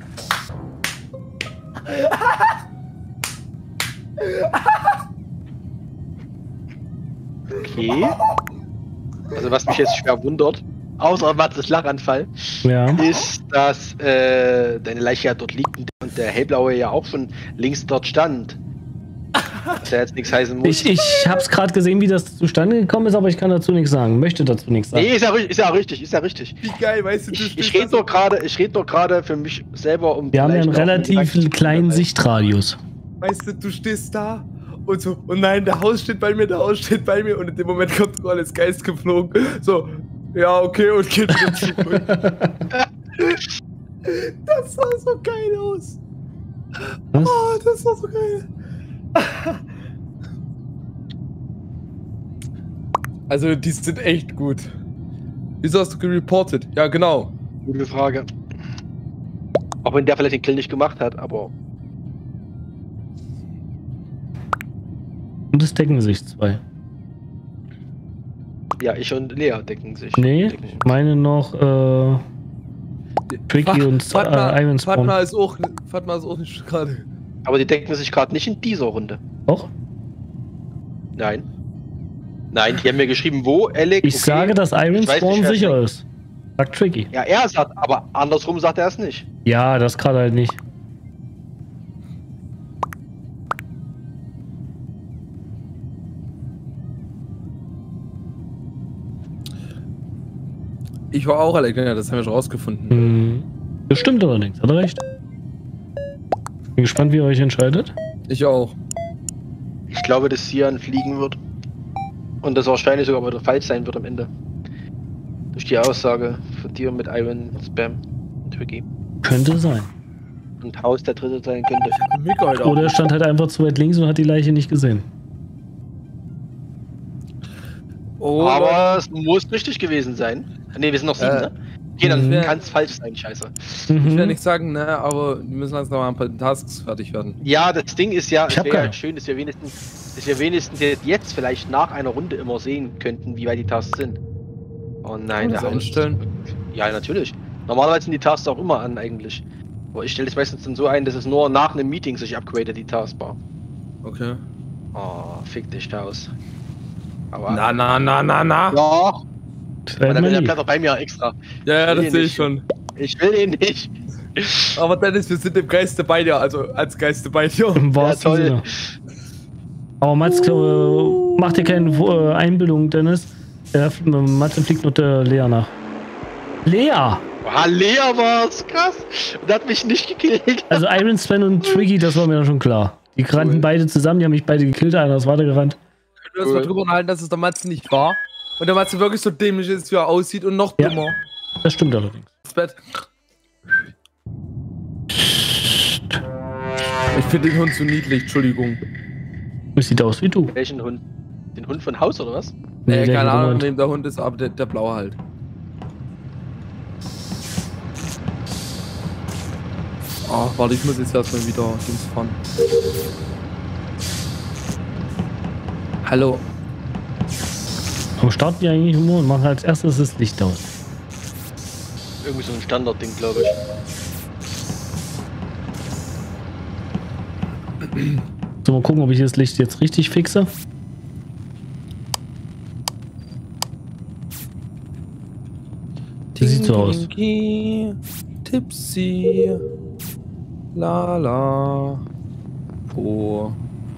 Okay. Also was mich jetzt schwer wundert, außer Mattes Lachanfall, Ja. ist, dass deine Leiche ja dort liegt und der Hellblaue ja auch schon links dort stand. Was ja jetzt nichts heißen muss. Ich hab's gerade gesehen, wie das zustande gekommen ist, aber ich kann dazu nichts sagen. Möchte dazu nichts sagen. Nee, ist ja richtig. Wie geil, weißt du, Ich rede doch gerade für mich selber um. Wir haben ja einen vielleicht auch relativ kleinen Sichtradius. Weißt du stehst da und so, oh nein, der Haus steht bei mir und in dem Moment kommt Roll ins Geist geflogen. So, ja, okay, und geht wieder zurück. Das sah so geil aus. Was? Oh, das war so geil. Also, die sind echt gut. Wieso hast du gereportet? Ja, genau. Gute Frage. Auch wenn der vielleicht den Kill nicht gemacht hat, aber. Und es decken sich zwei. Ja, ich und Lea decken sich. Nee, Decken sich. meine noch Tricky und Iron Spawn. Fatma ist auch nicht gerade. Aber die decken sich gerade nicht in dieser Runde. Doch? Nein. Nein, die haben mir geschrieben, wo, Alec. Ich sage, dass Iron Ich weiß Spawn nicht, wer es sicher denkt. ist. Sagt Tricky. Ja, er sagt, aber andersrum sagt er es nicht. Ja, das gerade halt nicht. Ich war auch Alec, ja, das haben wir schon rausgefunden. Hm. Das stimmt allerdings, hat er recht. Bin gespannt, wie ihr euch entscheidet. Ich auch. Ich glaube, dass Sian fliegen wird. Und das wahrscheinlich sogar wieder falsch sein wird am Ende. Durch die Aussage von dir mit Iron Spam und Tricky. Könnte sein. Und Haus der dritte sein könnte. Mega heute Oder er auch. stand halt einfach zu weit links und hat die Leiche nicht gesehen. Oh, Aber es muss richtig gewesen sein. Ne, wir sind noch 7, ne? Okay, dann Mhm. kann es falsch sein, scheiße. ich will Mhm. nicht sagen, ne, aber wir müssen langsam mal ein paar Tasks fertig werden. Ja, das Ding ist ja, Ich es hab wäre keine. ja schön, dass wir wenigstens jetzt vielleicht nach einer Runde immer sehen könnten, wie weit die Tasks sind. Oh nein, das der Haus. einstellen? Ja, natürlich. Normalerweise sind die Tasks auch immer an eigentlich. Aber ich stelle es meistens dann so ein, dass es nur nach einem Meeting sich upgradet, die Taskbar. Okay. Oh, fick dich, Haus. Aber. Na. Ja, Das aber wäre dann will der lieb. Blätter bei mir extra. Ja, will das ihn sehe nicht. ich schon. Ich will ihn nicht. Aber Dennis, wir sind im Geiste bei dir, also als Geiste bei dir. Im wahrsten toll. Sinne. Aber Mats, mach dir keine Einbildung, Dennis. Matze fliegt nur der Lea nach. Lea! Lea war's, krass. Und hat mich nicht gekillt. Also Iron Sven und Triggy, das war mir dann schon klar. Die rannten beide zusammen, die haben mich beide gekillt, einer ist weitergerannt. Wir können uns mal drüber unterhalten, dass es der Matze nicht war. Und der Matze wirklich so dämlich ist, wie er aussieht und noch dummer. Das stimmt allerdings. Das Bett. Ich finde den Hund so niedlich, Entschuldigung. Es sieht aus wie du. Welchen Hund? Den Hund von Haus oder was? Nee, Keine Ahnung, wem der Hund ist, aber der blaue halt. Oh, warte, ich muss jetzt erstmal wieder Dings fahren. Hallo. Warum starten die eigentlich immer und machen als erstes das Licht aus? Irgendwie so ein Standardding, glaube ich. So, mal gucken, ob ich das Licht jetzt richtig fixe. Das sieht so aus. Tipsy. La la. Po.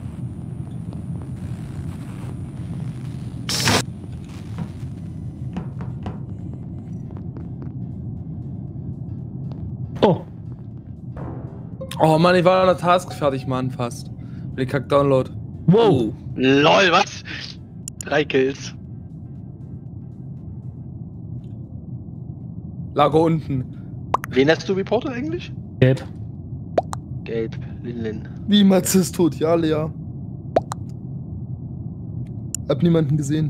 Oh. Oh Mann, ich war an der Task fertig, Mann, fast. Mit dem Kack-Download. Wow. LOL, was? 3 Kills. Lager unten. Wen hast du reportet eigentlich? Gelb. Gelb, Linlin. Wie, Matze ist tot? Ja, Lea. Hab niemanden gesehen.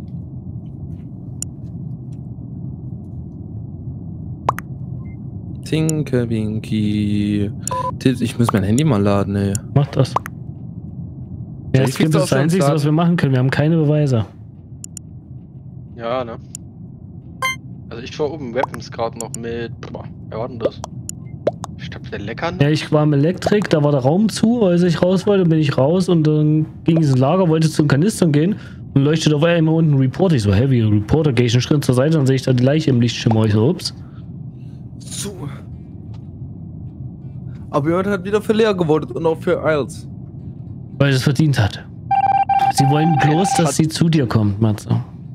Tinke Winky. Ich muss mein Handy mal laden, ey. Mach das. Ja, Ich es gibt krieg's auch das schon Einzige, starten. was wir machen können. Wir haben keine Beweise. Ja, ne? Also ich war oben Weapons gerade noch mit. Boah, wer war denn das? Ich glaube der Leckern. Ja, ich war im Elektrik, da war der Raum zu, als ich raus wollte, bin ich raus und dann ging ich ins Lager, wollte zum Kanistern gehen und leuchtet auf einmal unten Report. Ich so, Heavy Reporter, gehe ich einen Schritt zur Seite, dann sehe ich da die Leiche im Lichtschimmer. Ich so, ups. So. Aber jemand hat wieder für Lea gewotet und auch für Isles. Weil es verdient hat. Sie wollen bloß, dass sie zu dir kommt, Matze.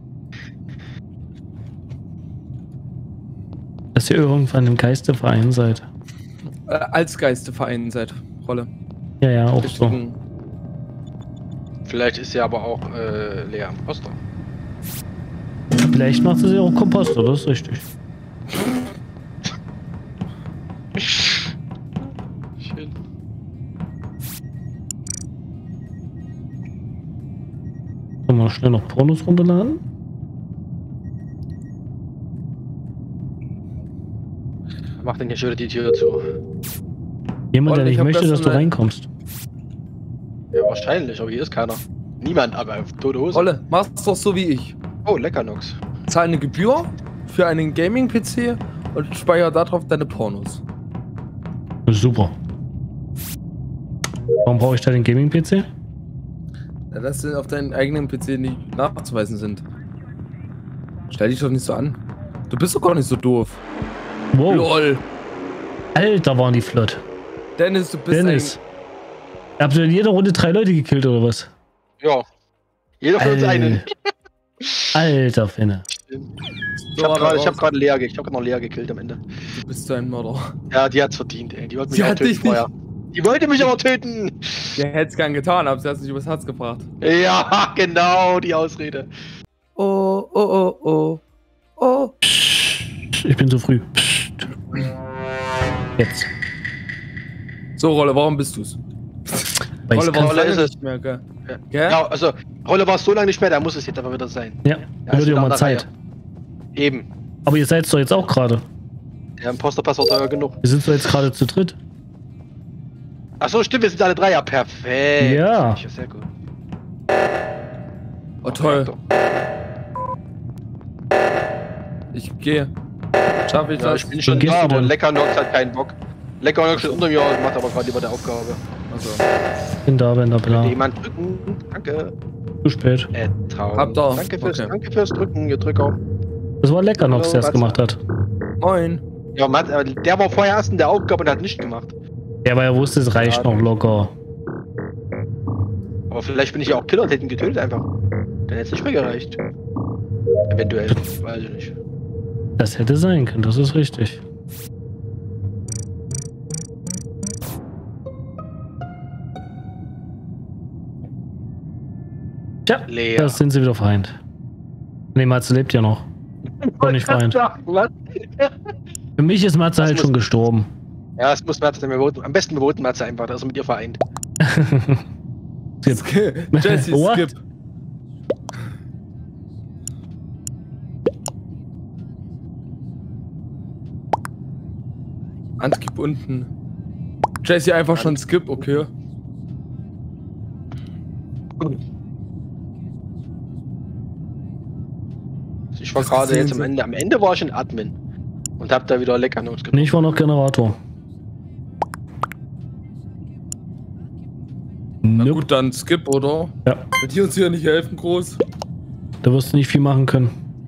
Dass ihr irgendwann im Geisteverein seid. Als Geisteverein seid, Rolle. Ja, ja, auch so. Richtigen- Vielleicht ist sie aber auch Lea Imposter. Vielleicht macht sie auch Komposter, das ist richtig. Schön. Können wir schnell noch Pornos runterladen? Mach denn hier schon wieder die Tür zu. Jemand, der Und ich nicht hab möchte, dass du gestern reinkommst. Ja, wahrscheinlich, aber hier ist keiner. Niemand, aber auf tote Hose. Rolle, mach's doch so wie ich. Oh, Leckernox. Zahl eine Gebühr für einen Gaming-PC und speicher darauf deine Pornos. Das ist super. Warum brauche ich da den Gaming-PC? Ja, dass sie auf deinem eigenen PC nicht nachzuweisen sind. Stell dich doch nicht so an. Du bist doch gar nicht so doof. Wow. LOL. Alter, waren die flott. Dennis, du bist Dennis. Habt ihr in jeder Runde 3 Leute gekillt oder was? Ja. Jeder von uns einen. Alter, Finne. Ich hab gerade noch Lea gekillt am Ende. Du bist so ein Mörder. Ja, die hat's verdient, ey. Die wollte mich Sie auch hat töten dich nicht- vorher. Die wollte mich aber töten. Der hätte es gern getan, aber sie hat es nicht übers Herz gebracht. Ja, genau, die Ausrede. Oh, oh, oh, oh. Oh. Ich bin zu früh. Jetzt. So, Rolle, warum bist du's? Weil ich Rolle, kann, warum Rolle ist es. nicht mehr, gell? Ja. Gell? Ja, also, Rolle war es so lange nicht mehr, da muss es jetzt aber wieder sein. ja, Ja, wird ist ja wieder auch an mal der Zeit. Reihe. Eben. Aber ihr seid doch jetzt auch gerade. Der Imposter-Pass war teuer genug. Wir sind doch jetzt gerade zu dritt. Achso, stimmt, wir sind alle 3, ja, perfekt. Ja. Ja, sehr gut. Oh, toll. Ich gehe. Schaffe ich Ja, das? ich bin schon gehst da, du aber denn? Leckernox hat keinen Bock. Leckernox steht unter mir und macht aber gerade lieber der Aufgabe. Also, Bin da, bin da, bla. Jemand drücken? Danke. Zu spät. Traum. Habt ihr. Danke fürs Drücken, ihr Drücker. Das war lecker noch, Hallo, der es was? gemacht hat. moin. Ja, Matt, aber der war vorher erst in der Aufgabe und hat nicht gemacht. Ja, weil er wusste, es reicht noch locker. Aber vielleicht bin ich ja auch Killer und hätte ihn getötet einfach. Dann hätte es nicht mehr gereicht. Eventuell, weiß ich nicht. Das hätte sein können, das ist richtig. Tja, Lea. das sind sie wieder vereint. Nee, Matze lebt ja noch. Doch nicht vereint. Was? Für mich ist Matze Das halt muss- schon gestorben. Ja, es muss Matze dann voten. Am besten wir voten Matze einfach, dass er mit ihr vereint. Skip. Jesse, What? skip. Anskip unten. Jesse einfach schon skip, okay. Ich war Das gerade sehen jetzt am Sie. Ende. Am Ende war ich in Admin. Und hab da wieder lecker Notes gemacht. Nee, ich war noch Generator. Na Nope. gut, dann skip, oder? Ja, Wird die uns hier nicht helfen, groß? da wirst du nicht viel machen können.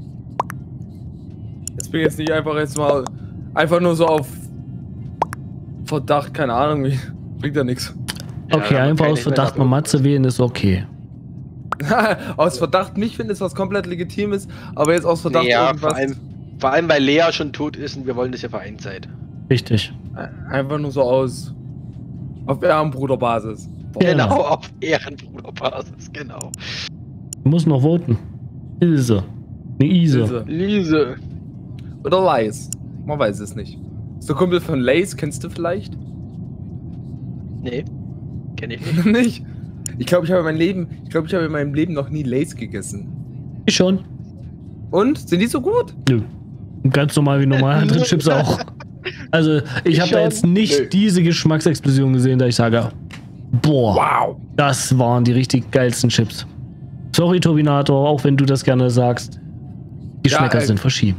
Jetzt bin ich jetzt nicht jetzt mal einfach nur so auf Verdacht, keine Ahnung, wie. Bringt ja nichts. Ja, Okay, aber einfach keine aus Verdacht mal Hinweise. Matze wählen ist okay. Aus Verdacht mich finde, ist was komplett Legitimes, aber jetzt aus Verdacht Ja, irgendwas. vor allem, weil Lea schon tot ist und wir wollen, dass ihr vereint seid. Richtig. Einfach nur so aus. Auf Ehrenbruderbasis. Boah. Ja. Genau, auf Ehrenbruderbasis, genau. Du musst noch voten. Ilse. Ne, Ise. Ilse. Lise. Oder Lace. Man weiß es nicht. Ist der Kumpel von Lace, kennst du vielleicht? Nee, kenne ich nicht. Nicht? Ich glaube, ich habe in meinem Leben noch nie Lace gegessen. Ich schon. Und? Sind die so gut? Nö. Ganz normal wie normale andere Chips auch. Also, ich habe da schon. jetzt nicht Nö. diese Geschmacksexplosion gesehen, da ich sage, boah, Wow. das waren die richtig geilsten Chips. Sorry, Turbinator, auch wenn du das gerne sagst. Die Ja, Geschmäcker sind verschieden.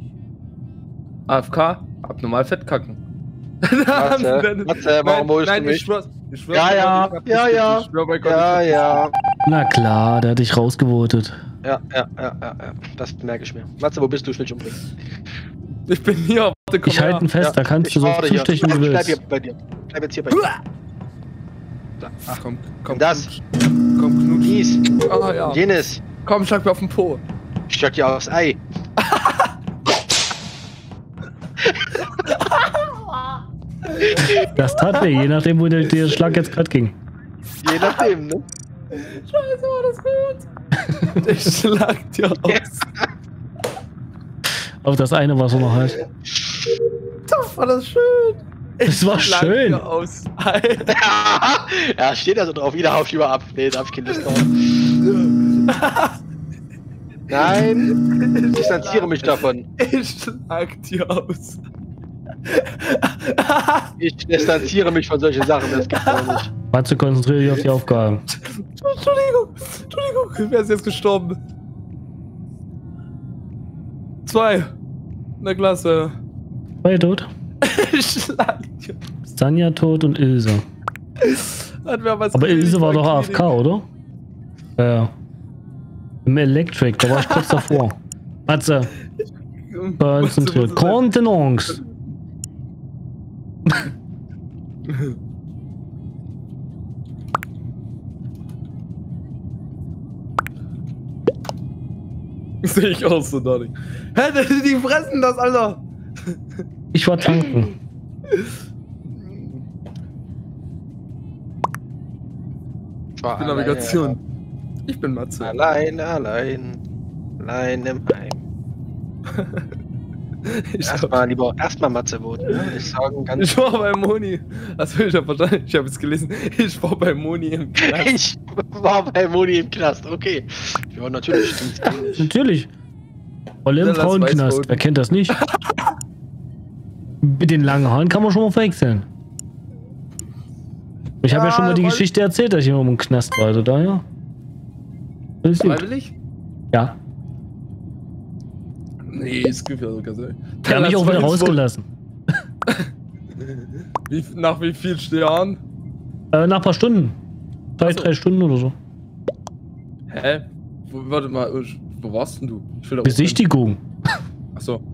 AFK? Abnormal fett kacken. Matze, warum holst du nein, mich? ich schwör's. Ich schwör's Ja, bei ja, Gott, ich hab ja, nicht ja. Ich schwör bei Gott, Ja, ich hab ja. Na klar, der hat dich rausgevotet. Ja. Das merke ich mir. Matze, wo bist du? Ich will dich umbringen. Ich bin hier, warte, komm Ich halte ihn fest, da kannst ich du so warte hier. zustechen, wie du Bleib hier willst. bei dir. Bleib jetzt hier bei dir. So, Ach, komm, das. Knutsch. Komm, knutsch. Dies. Ah, ja. Jenes. Komm, schlag mir auf den Po. Ich schlag dir aufs Ei. Das tat weh, je nachdem, wo der Schlag jetzt gerade ging. Je nachdem, ne? Scheiße, war das gut. Ich schlag dir aus. Auf das eine, was er noch hat. Das war das schön. Es war Schlag schön. dir aus. Ja, steht also drauf. Wieder hau ich lieber ab. Nee, da hab ich keine Lust drauf. Nein. Ich distanziere mich davon. Ich schlag dir aus. Ich distanziere mich von solchen Sachen. Das gibt's doch nicht. Matze, konzentriere dich auf die Aufgaben. Entschuldigung, wer ist jetzt gestorben? 2. Na klasse. War er tot? Ich schlag dir. Sanja tot und Ilse. Hat wer was Aber gesehen? Ilse war Ich doch Klinik. AFK, oder? Ja. Im Electric, da war ich kurz davor. Matze, konzentriert. Kontenance. Sehe ich auch so, Donny. Hä, die fressen das, Alter! Ich war tanken. Ich war Ich bin Navigation. Ich bin Matze. Allein im Heim. Erstmal Matze voten. Ne? Ich sagen ganz. Ich war bei Moni. Achso, ich hab verstanden. Ich habe jetzt gelesen. Ich war bei Moni im Knast. Ich war bei Moni im Knast, okay. Ja, natürlich stimmt's nicht. Natürlich. Olle im Ja, das Frauenknast. weiß Wer kennt das nicht? Mit den langen Haaren kann man schon mal verwechseln. Ich habe ja Ja, schon mal die weil- Geschichte erzählt, dass ich immer im Knast war, also daher. Alles gut. Freiwillig? Ja. Nee, es gibt ja sogar so. Die haben mich auch wieder rausgelassen. Nach wie vielen Jahren? Nach ein paar Stunden. Ach so. 3 Stunden oder so. Hä? Warte mal, wo warst denn du? Ich will da Besichtigung. Achso.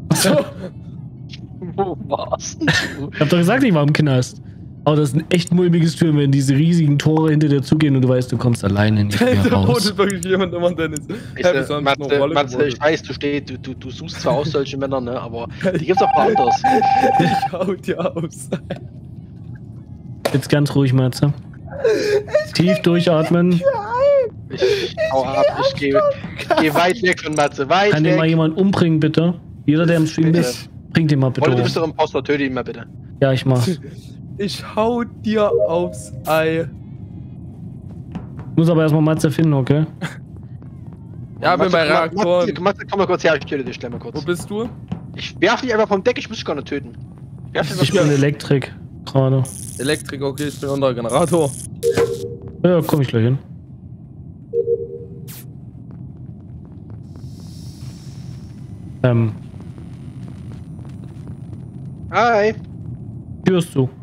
Wo warst denn du? Ich hab doch gesagt, ich war im Knast. Aber das ist ein echt mulmiges Tür, wenn diese riesigen Tore hinter dir zugehen und du weißt, du kommst alleine nicht mehr Da raus. wurde wirklich jemand immer Dennis. Weißt du, Matze, ich weiß, du suchst zwar aus solche Männer, ne, aber die gibt's auch woanders. Ich hau dir aus. Jetzt ganz ruhig, Matze. Tief durchatmen. Ich hau ab, ich geh weit weg von Matze, weit Kann weg. den mal jemand umbringen, bitte? Jeder, der im Stream ist, bringt den mal bitte Rolle, du um. bist doch Imposter, töte ihn mal bitte. Ja, ich mach's. Ich hau dir aufs Ei. Muss aber erstmal Matze finden, okay? Ja, bin bei Reaktoren. Matze, komm mal kurz her, ich töte dich gleich mal kurz. Wo bist du? Ich werf dich einfach vom Deck, ich muss dich gar nicht töten. Ich bin Elektrik gerade. Elektrik, okay, ich bin unter Generator. Ja, komm ich gleich hin. Hi. Tür ist zu.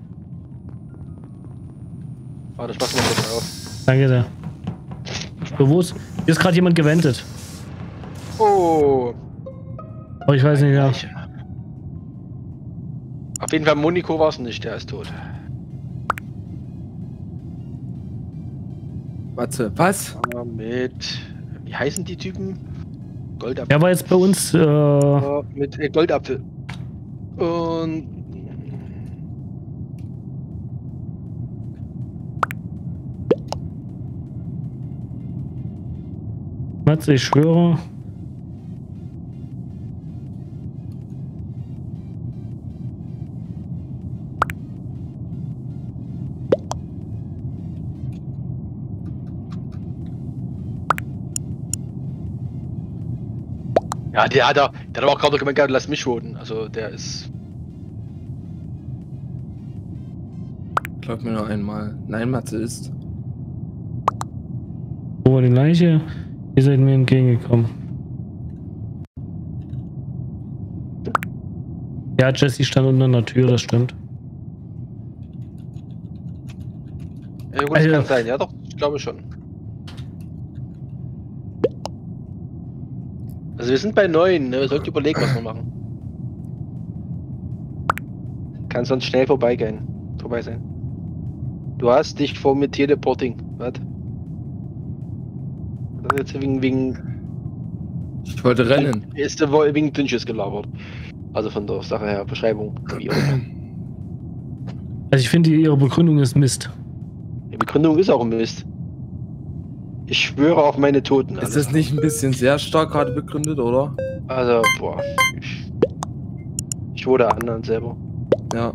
Warte, ich mach's mal kurz auf. Danke sehr. So, wo ist? Hier ist gerade jemand gewendet. Oh. Aber ich weiß nicht, ja. Auf jeden Fall Moniko war es nicht, der ist tot. Warte, was? Mit. Wie heißen die Typen? Goldapfel. Er war jetzt bei uns. Mit Goldapfel. Und. Matze, ich schwöre. Ja, der hat aber auch gerade gemeint, lass mich voten. Also der ist. Glaub mir nur einmal. Nein, Matze ist. Wo war die Leiche? Ihr seid mir entgegengekommen. Ja, Jesse stand unter einer Tür, das stimmt. Ja, gut, das kann sein, ja doch, ich glaube schon. Also wir sind bei 9, ne? Wir sollten überlegen, was wir machen. Kann sonst schnell vorbei sein. Du hast dich vor mit Teleporting. Was? Das ist jetzt wegen Ich wollte rennen. ist der wohl wegen Dünnsches gelabert. Also von der Sache her, Beschreibung. Wie auch immer. Also ich finde, ihre Begründung ist Mist. Die Begründung ist auch ein Mist. Ich schwöre auf meine Toten. Ist das nicht ein bisschen sehr stark gerade begründet, oder? Also, boah. Ich wurde anderen selber. Ja.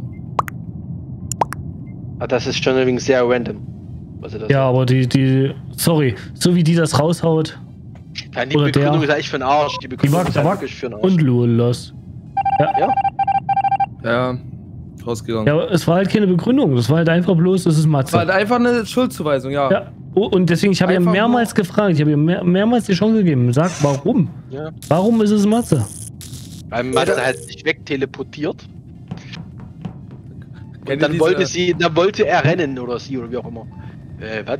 Aber das ist schon übrigens sehr random. Was er das Ja, aber sorry, so wie die das raushaut. Ja, die oder Begründung der- ist eigentlich für den Arsch. Die Begründung Wack, ist halt Wack wirklich für den Arsch. und Lulas. Ja? Ja. Rausgegangen. Ja, aber es war halt keine Begründung, das war halt einfach bloß, es ist Matze. War halt einfach eine Schuldzuweisung, ja. Ja, oh, und deswegen, ich habe ja Einfach mehrmals gefragt, ich habe ihm mehrmals die Chance gegeben. Sag, warum? Ja. Warum ist es Matze? Weil Matze halt sich wegteleportiert. Kennt Und dann ihr wollte diese- dann wollte er rennen oder sie oder wie auch immer. Was?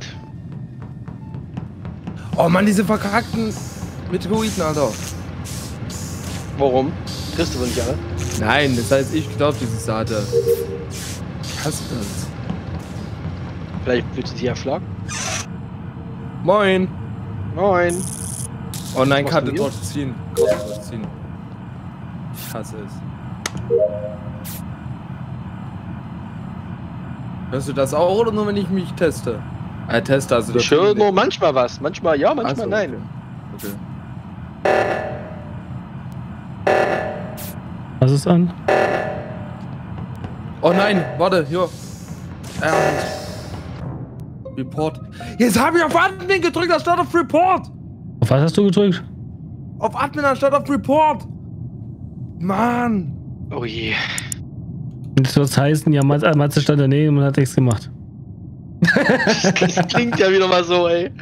Oh Mann, diese verkackten Meteoriten, Alter. Warum? Christoph nicht alle? Nein, das heißt, ich glaube, diese Saate. Ich hasse das. Vielleicht willst du sie erschlagen? Moin. Moin. Oh nein, Was Karte machst du hier? durchziehen. Karte durchziehen. Ich hasse es. Hörst du das auch oder nur wenn ich mich teste? Teste, also Ich höre nur manchmal was. Manchmal ja, manchmal Ach so, nein. Okay. Was ist an? Oh nein, warte, hier. Report. Jetzt habe ich auf Admin gedrückt anstatt auf Report. Auf was hast du gedrückt? Auf Admin anstatt auf Report. Mann. Oh je. Das wird heißen, ja, Matze stand daneben und hat nichts gemacht. Das klingt ja wieder mal so, ey.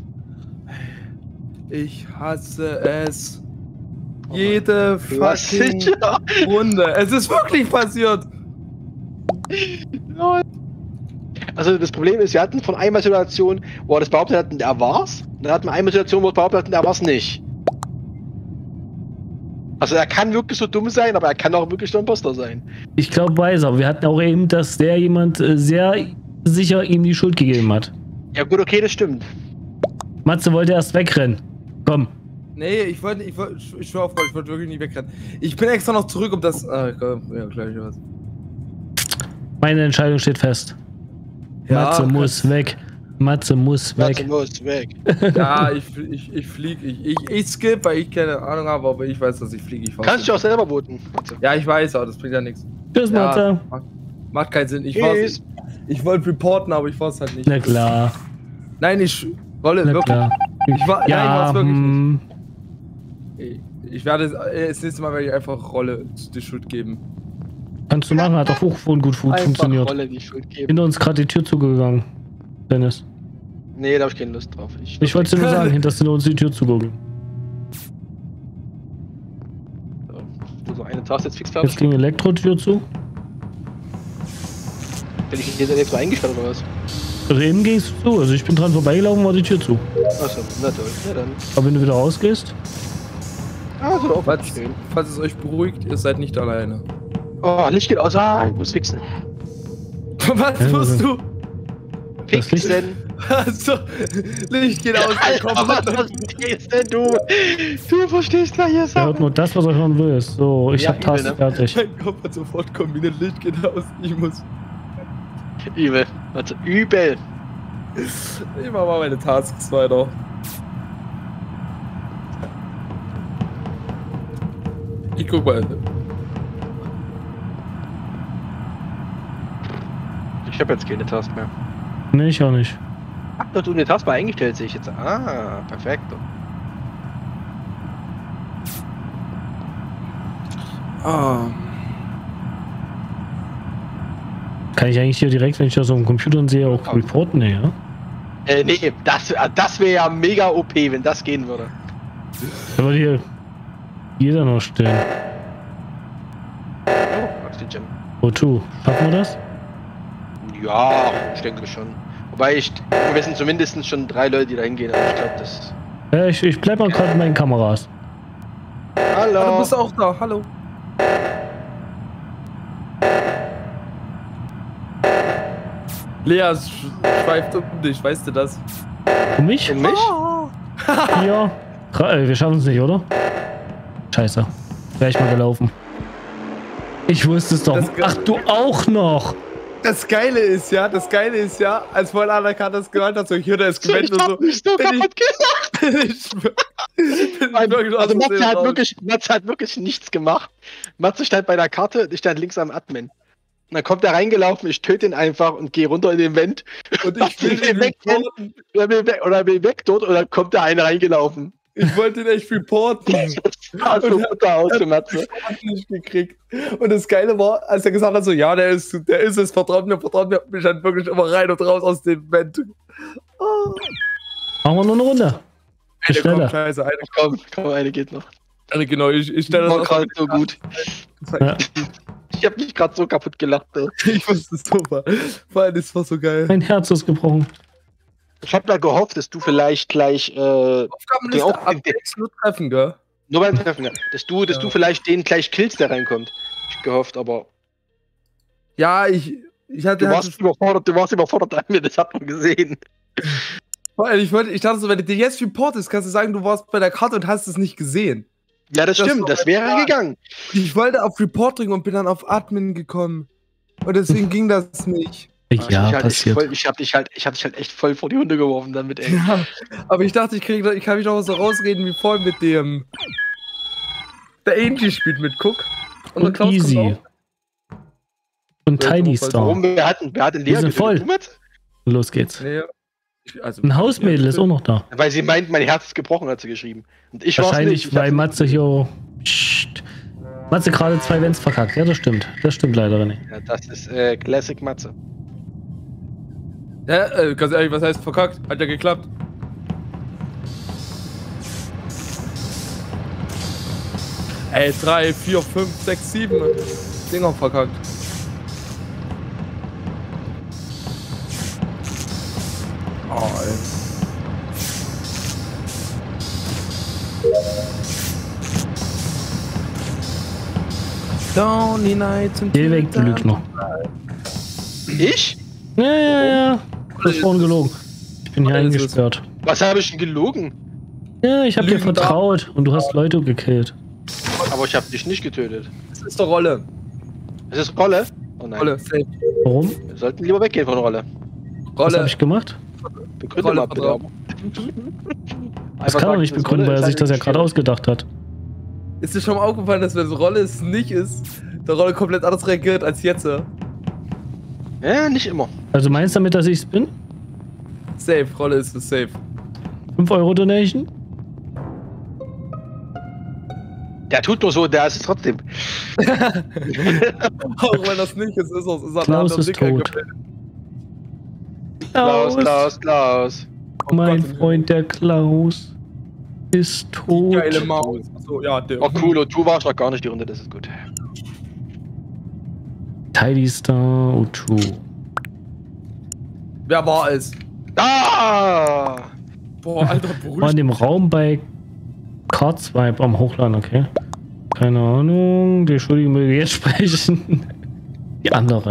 Ich hasse es. Jede Was fucking sicher? Runde. Es ist wirklich passiert. Also das Problem ist, wir hatten von einmal Situation, wo er das behauptet hat und er war's. Und dann hatten wir einmal Situation, wo er behauptet hat und er war's nicht. Also er kann wirklich so dumm sein, aber er kann auch wirklich der Imposter sein. Ich glaube, weiß, aber wir hatten auch eben, dass der jemand sehr sicher ihm die Schuld gegeben hat. Ja gut, okay, das stimmt. Matze wollte erst wegrennen. Komm. Nee, ich schwör auf Gott, ich wollte wirklich nicht wegrennen. Ich bin extra noch zurück, um das. Komm, ja, gleich was. Meine Entscheidung steht fest. Ja, Matze muss weg. Matze muss Matze weg. muss weg. Ja, ich fliege. Ich skip, weil ich keine Ahnung habe, aber ich weiß, dass ich fliege. Kannst du auch selber voten. Matze. Ja, ich weiß, aber das bringt ja nichts. Tschüss, Matze. Ja, macht keinen Sinn. Ich wollte reporten, aber ich war es halt nicht. Na klar. Nein, ich rolle Na wirklich. klar. Nein, ich war's wirklich hm. nicht. Ich werde das nächste Mal werde ich einfach Rolle die Schuld geben. Kannst du machen, hat doch Hochfon gut funktioniert. Rolle die Schuld geben. Hinter uns gerade die Tür zugegangen. Dennis. Nee, da hab ich keine Lust drauf. Ich wollte dir nur sagen, hinter uns die Tür zugegangen. So, so eine Taste jetzt fix fertig. Jetzt ging Elektrotür zu. Bin ich jetzt Elektro eingesperrt oder was? Also eben ging es zu. Also ich bin dran vorbeigelaufen, war die Tür zu. Achso, na toll. Na dann. Aber wenn du wieder rausgehst. Ah, so auch Falls es euch beruhigt, ihr seid nicht alleine. Oh, Licht geht aus. Ah, ich muss fixen. Was musst du? Fixen. Also, Licht geht aus. Alter, was verstehst denn du? Du verstehst gleich hier Er Sachen. hört nur das, was er hören will. So, ich Ja, hab Task übel, ne? fertig. Mein Kopf hat sofort kombiniert, Licht geht aus. Ich muss. Übel. Also übel. Ich mach mal meine Tasks weiter. Ich guck mal. Ich habe jetzt keine Task mehr. Nee, ich auch nicht. Ach, du eine Taskbar eingestellt, sehe ich jetzt. Ah, perfekt. Ah. Kann ich eigentlich hier direkt, wenn ich das auf dem Computer sehe, auch reporten? Nee, ja? Nee, das wäre ja mega OP, wenn das gehen würde. Da würde hier jeder noch stehen. Oh, Oxygen. O2, schaffen wir das? Ja, ich denke schon. Wobei wir sind zumindest schon 3 Leute, die da hingehen. Also ich glaube, das. Ja, ich bleib mal gerade mit meinen Kameras. Hallo. Ah, du bist auch da, hallo. Lea schweift um dich, weißt du das? Und mich? In mich? Ja. Wir schaffen es nicht, oder? Scheiße. Wäre ich mal gelaufen. Ich wusste es doch. Ach, du auch noch. Das Geile ist ja, als vorhin Anna das gemeint hat, so ich höre das Gewand und so. Mich so kaputt Also Matze hat wirklich nichts gemacht. Matze stand bei der Karte, ich stand links am Admin. Und dann kommt er reingelaufen, ich töte ihn einfach und gehe runter in den Vent. Und ich will ihn reporten. Oder will weg dort und dann kommt da einer reingelaufen. Ich wollte ihn echt reporten. Das sah so gut aus für Matze. Ich hab ihn nicht gekriegt. Und das Geile war, als er gesagt hat, so, ja, der ist es, vertraut mir, mich halt wirklich immer rein und raus aus dem Vent. Oh. Machen wir nur eine Runde. Eine Schneller. kommt, scheiße, Komm, eine geht noch. genau, ich stelle War das gerade so gut. Ja. Ich hab mich gerade so kaputt gelacht. Ey. Ich wusste es super. Vor allem, das war so geil. Mein Herz ist gebrochen. Ich hab ja gehofft, dass du vielleicht gleich Aufgabenliste Updates nur treffen, gell? nur beim Treffen, ja. Dass du vielleicht den gleich killst, der reinkommt. Ich gehofft, aber Ja, ich hatte du warst überfordert an mir, das hat man gesehen. vor allem, ich dachte so, wenn du dir jetzt reportest, kannst du sagen, du warst bei der Karte und hast es nicht gesehen. Ja, das stimmt, das wäre gegangen. Ich wollte auf Report drücken und bin dann auf Admin gekommen. Und deswegen ging das nicht. Ja, ich passiert. hab dich halt echt voll vor die Hunde geworfen damit, ey. Ja, aber ich dachte, ich kann mich noch so rausreden wie vorhin mit dem. Der Angie spielt mit, guck. Und Klaus kommt Easy. auch. Und Tiny Star. Warum? Wer hat Lea Wir sind voll. getötet? Los geht's. Nee, also, Ein Hausmädel ist auch noch da. Weil sie meint, mein Herz ist gebrochen, hat sie geschrieben. Und ich war's Wahrscheinlich, nicht. weil Matze hier. Psst. Matze gerade 2 Vents verkackt. Ja, das stimmt. Das stimmt leider nicht. Ja, das ist Classic Matze. Ja, ganz ehrlich, was heißt verkackt? Hat ja geklappt. Ey, 3, 4, 5, 6, 7 Dinger verkackt. Oh, ey. Lonely Nights and Geh weg, du Lügner. Ich? Ja. Du hast vorhin gelogen. Ich bin hier eingesperrt. Was habe ich denn gelogen? Ja, ich hab dir Lügen vertraut und du hast Leute gekillt. Aber ich habe dich nicht getötet. Das ist doch Rolle. Es ist Rolle? Oh nein. Rolle, safe. Warum? Wir sollten lieber weggehen von Rolle. Was Rolle. hab ich gemacht? Begründe mal bitte. Aber. Das kann er nicht begründen, weil er sich das ja gerade ausgedacht hat. Ist dir schon mal aufgefallen, dass wenn Rolle es nicht ist, der Rolle komplett anders reagiert als jetzt? Ja, nicht immer. Also meinst du damit, dass ich es bin? Safe, Rolle ist es safe. 5 Euro Donation? Der tut nur so, der ist es trotzdem. Auch wenn das nicht ist, ist er Klaus ist tot. Klaus. Oh Mein Gott, Freund, der Klaus, ist tot. Geile Maus. Achso, ja, der. Oh cool, und du warst noch gar nicht die Runde, das ist gut. Tidy Star O2. Wer war es? Ah! Boah, Alter, War in beruhigt. dem Raum bei Cardswipe am Hochladen, okay. Keine Ahnung, die Entschuldigung, möge jetzt sprechen. Die anderen.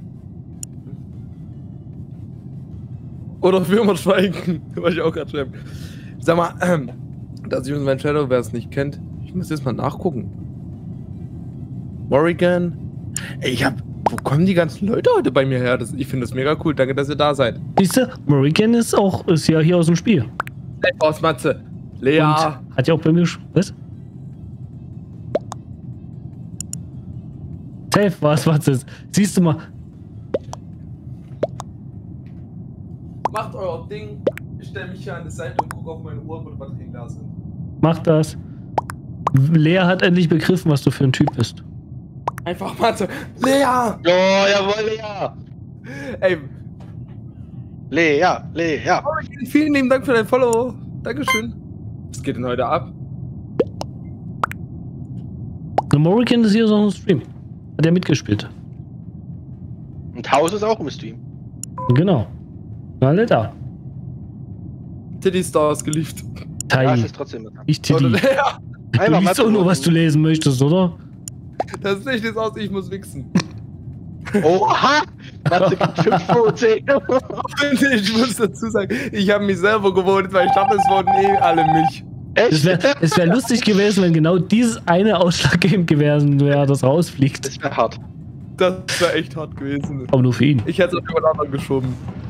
Oder für immer schweigen. Wollte ich auch gerade schreiben. Sag mal, das ist mein Shadow, wer es nicht kennt. Ich muss jetzt mal nachgucken. Morrigan. Ey, wo kommen die ganzen Leute heute bei mir her? Ich finde das mega cool. Danke, dass ihr da seid. Siehst du, Morrigan ist ja hier aus dem Spiel. Hey, Boss Matze. Lea. Und hat ja auch bei mir was? Safe, was ist? Siehst du mal. Macht euer Ding. Ich stelle mich hier an die Seite und gucke auf meine Uhr, wo die Batterien da sind. Mach das. Lea hat endlich begriffen, was du für ein Typ bist. Einfach Matze. Lea! Ja, jawohl, Lea! Ey, Lea! Morrigan, vielen lieben Dank für dein Follow. Dankeschön. Was geht denn heute ab? The Morrigan ist hier so ein Stream. Hat er mitgespielt. Und Haus ist auch im Stream. Genau. Alle da. Titty Stars geliebt. Ja, es Tiny. ist trotzdem mit. Ich Oder Titty. Lea. Du Einfach liest auch nur, was du lesen möchtest, oder? Das Licht ist aus, ich muss wichsen. Oha! Matze gibt 5 von 10. Und ich muss dazu sagen, ich habe mich selber gewohnt, weil ich dachte, es wurden eh alle mich. Echt? Es wär lustig gewesen, wenn genau dieses eine ausschlaggebend gewesen wäre, das rausfliegt. Das wäre hart. Das wäre echt hart gewesen. Aber nur für ihn. Ich hätte es auf jemand anderen geschoben.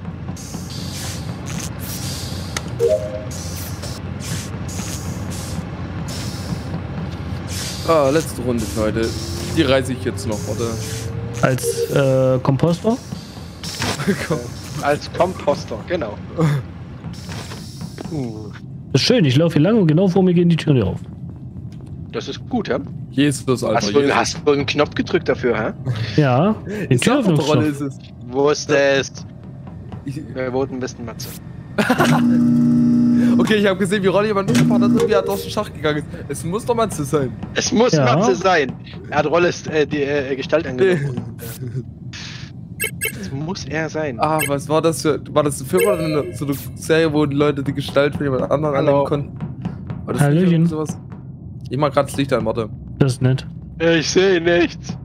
Ah, letzte Runde für heute. Die reiße ich jetzt noch, oder? Als Komposter? Komm. Als Komposter, genau. Das ist schön, ich laufe hier lang und genau vor mir gehen die Türen hier auf. Das ist gut, hä? Jesus, Alter. Hast du einen Knopf gedrückt dafür, hä? Ja, den Türöffnungsrolle ist Türöffnungsknopf. es. Wusstest. Wir voten besten Matze. Okay, ich habe gesehen, wie Rolli jemand umgefahren hat und wie er durch den Schacht gegangen ist. Es muss doch Matze sein. Es muss Ja. Matze sein. Er hat Rolles die Gestalt angenommen. Es muss er sein. Ah, was war das für. War das ein Film oder so eine Serie, wo die Leute die Gestalt von jemand anderem Hallo. annehmen konnten? War das Hallöchen. nicht irgendwie sowas? Ich mach grad das Licht an, warte. Das ist nett. Ich sehe nichts.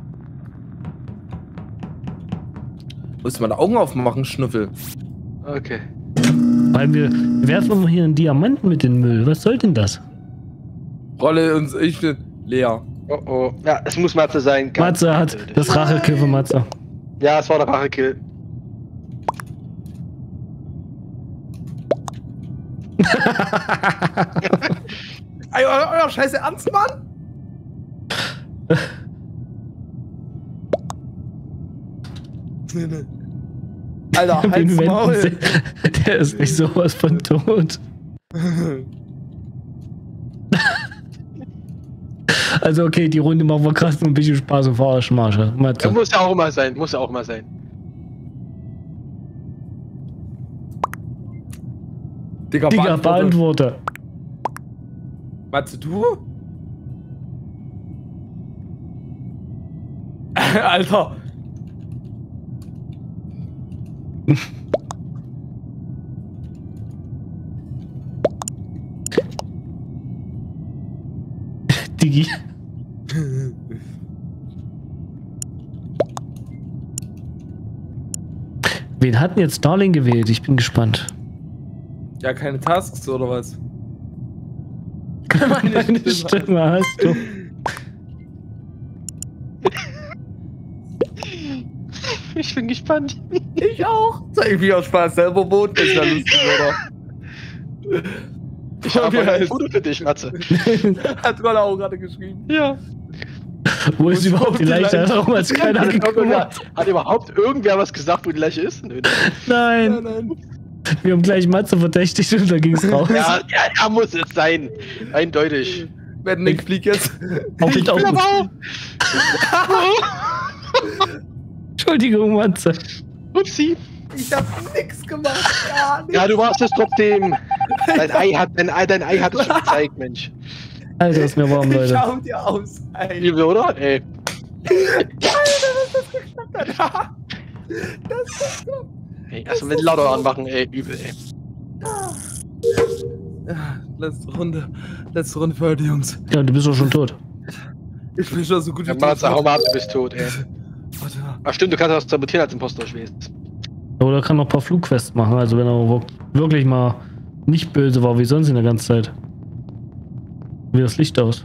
Muss meine Augen aufmachen, Schnüffel. Okay. Weil wir werfen immer hier einen Diamanten mit in den Müll. Was soll denn das? Rolle und ich bin Lea. Oh oh. Ja, es muss Matze sein. Ganz Matze hat eindeutig. das Rachekill von Matze. Ja, es war der Rachekill. Ey, euer scheiße Ernst, Mann! Alter, Den halt's Maul! Wenden, der ist nicht sowas von tot. Also okay, die Runde machen wir krass ein bisschen Spaß und Verarschmarsche. Ja, Matze. muss ja auch mal sein. Muss ja auch mal sein. Digga, Digga, beantworte. Matze, du? Alter! Digi. Wen hat denn jetzt Starling gewählt? Ich bin gespannt. Ja, keine Tasks oder was? Meine Stimme hast du. Ich bin gespannt. Ich auch. Zeig mir auch Spaß selber wohnen, ist ja lustig, oder? Ich habe ein Foto für dich, Matze. Hat Roller auch gerade geschrieben. Ja. Wo ist überhaupt die Leiche? Hat damals keiner gekümmert. Hat überhaupt irgendwer was gesagt, wo die Leiche ist? Nö. Nein. Nein. Wir haben gleich Matze verdächtigt und da ging's raus. Ja, muss es sein. Eindeutig. Wenn Nick fliegt jetzt. Auf den Augen. Entschuldigung, Matze. Upsi. Ich hab nix gemacht. Gar nicht. Ja, du warst es trotzdem. Dein Ei hat es schon gezeigt, Mensch. Alter, ist mir warm, Leute. Schau dir aus. Alter, Übel, oder? Ey. was das geklappt hat. Das geklappt. Ey, erstmal mit lauter anmachen, ey. Übel, ey. Ja, letzte Runde für heute, Jungs. Ja, du bist doch schon tot. Ich bin schon so gut Ja, Matze, hau mal ab, du bist tot, ey. Warte. Ach stimmt, du kannst das sabotieren als Imposter, ich weiß. Oder kann noch ein paar Flugquests machen, also wenn er wirklich mal nicht böse war wie sonst in der ganzen Zeit. Wie das Licht aus.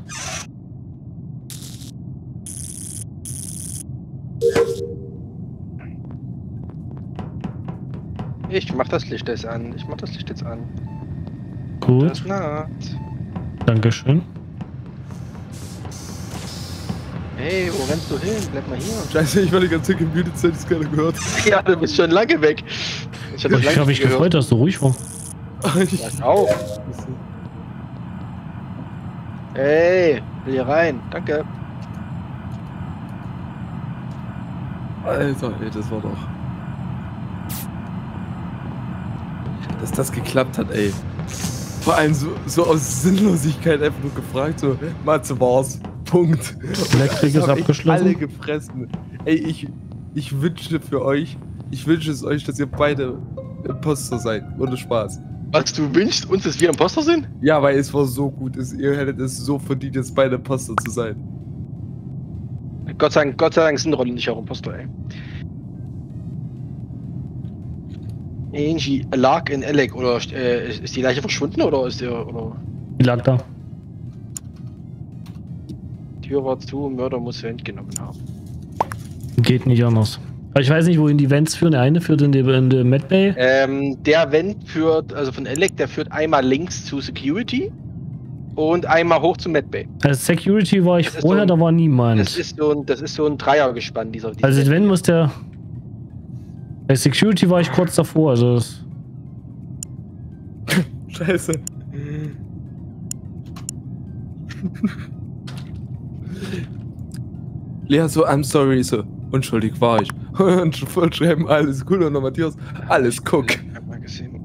Ich mach das Licht jetzt an. Gut, Das naht. dankeschön. Hey, wo rennst du hin? Bleib mal hier. Scheiße, ich war die ganze Zeit gemutet, hätte ich keiner gehört. Ja, du bist schon lange weg. Ich hab das Ich lange habe mich gefreut, dass du ruhig war. Ich auch. Hey, will hier rein. Danke. Alter, ey, das war doch. Dass das geklappt hat, ey. Vor allem so aus Sinnlosigkeit einfach nur gefragt, so, Matze war's. Punkt. Elektrik ist abgeschlossen. Alle gefressen. Ey, ich wünsche es euch, dass ihr beide Imposter seid. Ohne Spaß. Was du wünschst uns, dass wir Imposter sind? Ja, weil es war so gut. Ihr hättet es so verdient, jetzt beide Imposter zu sein. Gott sei Dank sind Rollen nicht auch Imposter, ey. Angie lag in Alec, oder ist die Leiche verschwunden, oder ist der, oder? Die lag da. Tür war zu, Mörder muss er entgenommen haben. Geht nicht anders. Aber ich weiß nicht, wohin die Vents führen. Der eine führt in die Medbay. Der Vent führt, also von Alec, der führt einmal links zu Security und einmal hoch zu Medbay. Als Security war ich Das ist vorher, so- da war niemand. Das ist so ein Dreiergespann, dieser Also wenn muss der... Bei Security war ich kurz davor, also das... Scheiße. Lea so, I'm sorry, so, unschuldig war ich. Und voll schreiben, alles cool, und dann Matthias, alles guck. Hab mal gesehen.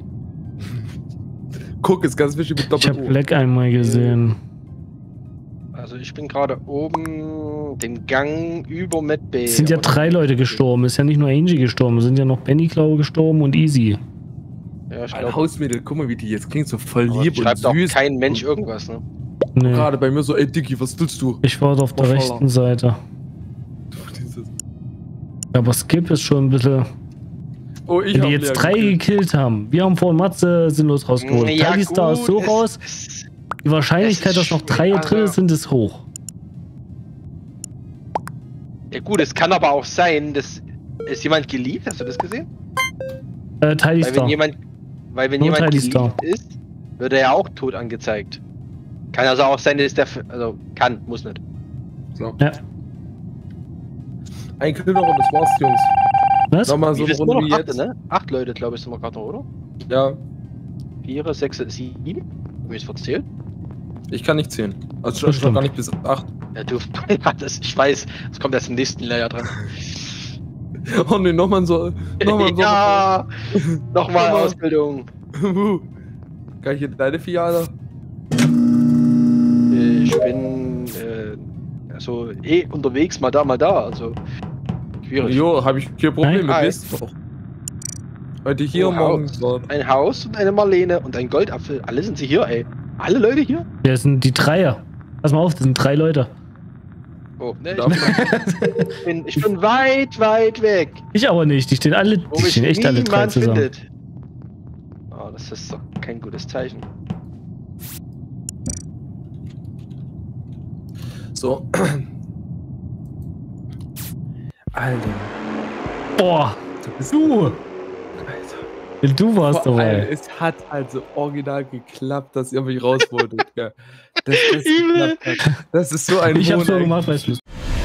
Guck ist ganz wichtig mit Ich Doppel-O. habe Black einmal gesehen. Also ich bin gerade oben den Gang über Medbay. Es sind ja 3 Leute gestorben. Ist ja nicht nur Angie gestorben. Es sind ja noch Benny, glaube ich, gestorben und Easy. Ja, ich Ein glaube, Hausmädel, guck mal, wie die jetzt klingt, so voll lieb und schreibt auch süß. kein Mensch irgendwas, ne? Nee. Gerade bei mir so, ey Dicky, was willst du? Ich war auf der Voller. rechten Seite. Aber Skip ist schon ein bisschen... Oh, ich Wenn hab die jetzt Lea 3 gekillt. gekillt haben. Wir haben vorhin Matze sinnlos rausgeholt. Ja, Tidy Star ist so gut, raus. Die Wahrscheinlichkeit, es ist dass noch 3 schwer, drin aber- sind, ist hoch. Ja gut, es kann aber auch sein, dass... Ist jemand geliebt? Hast du das gesehen? Tidy Weil Star. wenn Nur jemand Tidy geliebt Star. ist, wird er ja auch tot angezeigt. Kann also auch sein, dass der... Also, kann, muss nicht. So. Ja. Ein Kill noch und das war's, Jungs. Was? Nochmal so Wie eine viele sind Runde wir wie noch? jetzt. 8, ne? 8 Leute, glaube ich, sind wir gerade noch, oder? Ja, 4, 6, 7? Hab ich es verzählt? ich kann nicht zählen. Also Das ich war gar stimmt. nicht bis 8. Ja, du... ich weiß, es kommt erst im nächsten Layer dran. Oh ne, nochmal so. Nochmal so. Ja! Nochmal Nochmal. Ausbildung. Kann ich in deine Filiale? Ich bin also unterwegs, mal da, also schwierig. Jo, hab ich kein Problem mit, Nein. wisst ihr doch. Heute hier, Oh, morgen Haus. dort. Ein Haus und eine Marlene und ein Goldapfel. Alle sind sie hier, ey. Alle Leute hier? Ja, das sind die Dreier. Pass mal auf, das sind 3 Leute. Oh, ne, Ja. ich bin weit, weit weg. Ich aber nicht. Die stehen alle, Wo die mich stehen echt alle 3 niemand zusammen. findet. Oh, das ist doch kein gutes Zeichen. So. Alter. Boah, du! Alter. Du warst Vor allem, dabei. es hat also original geklappt, dass ihr mich raus wolltet. Gell. Das geklappt hat. Das ist so ein Ich hab's nur Hohn gemacht, weißt du.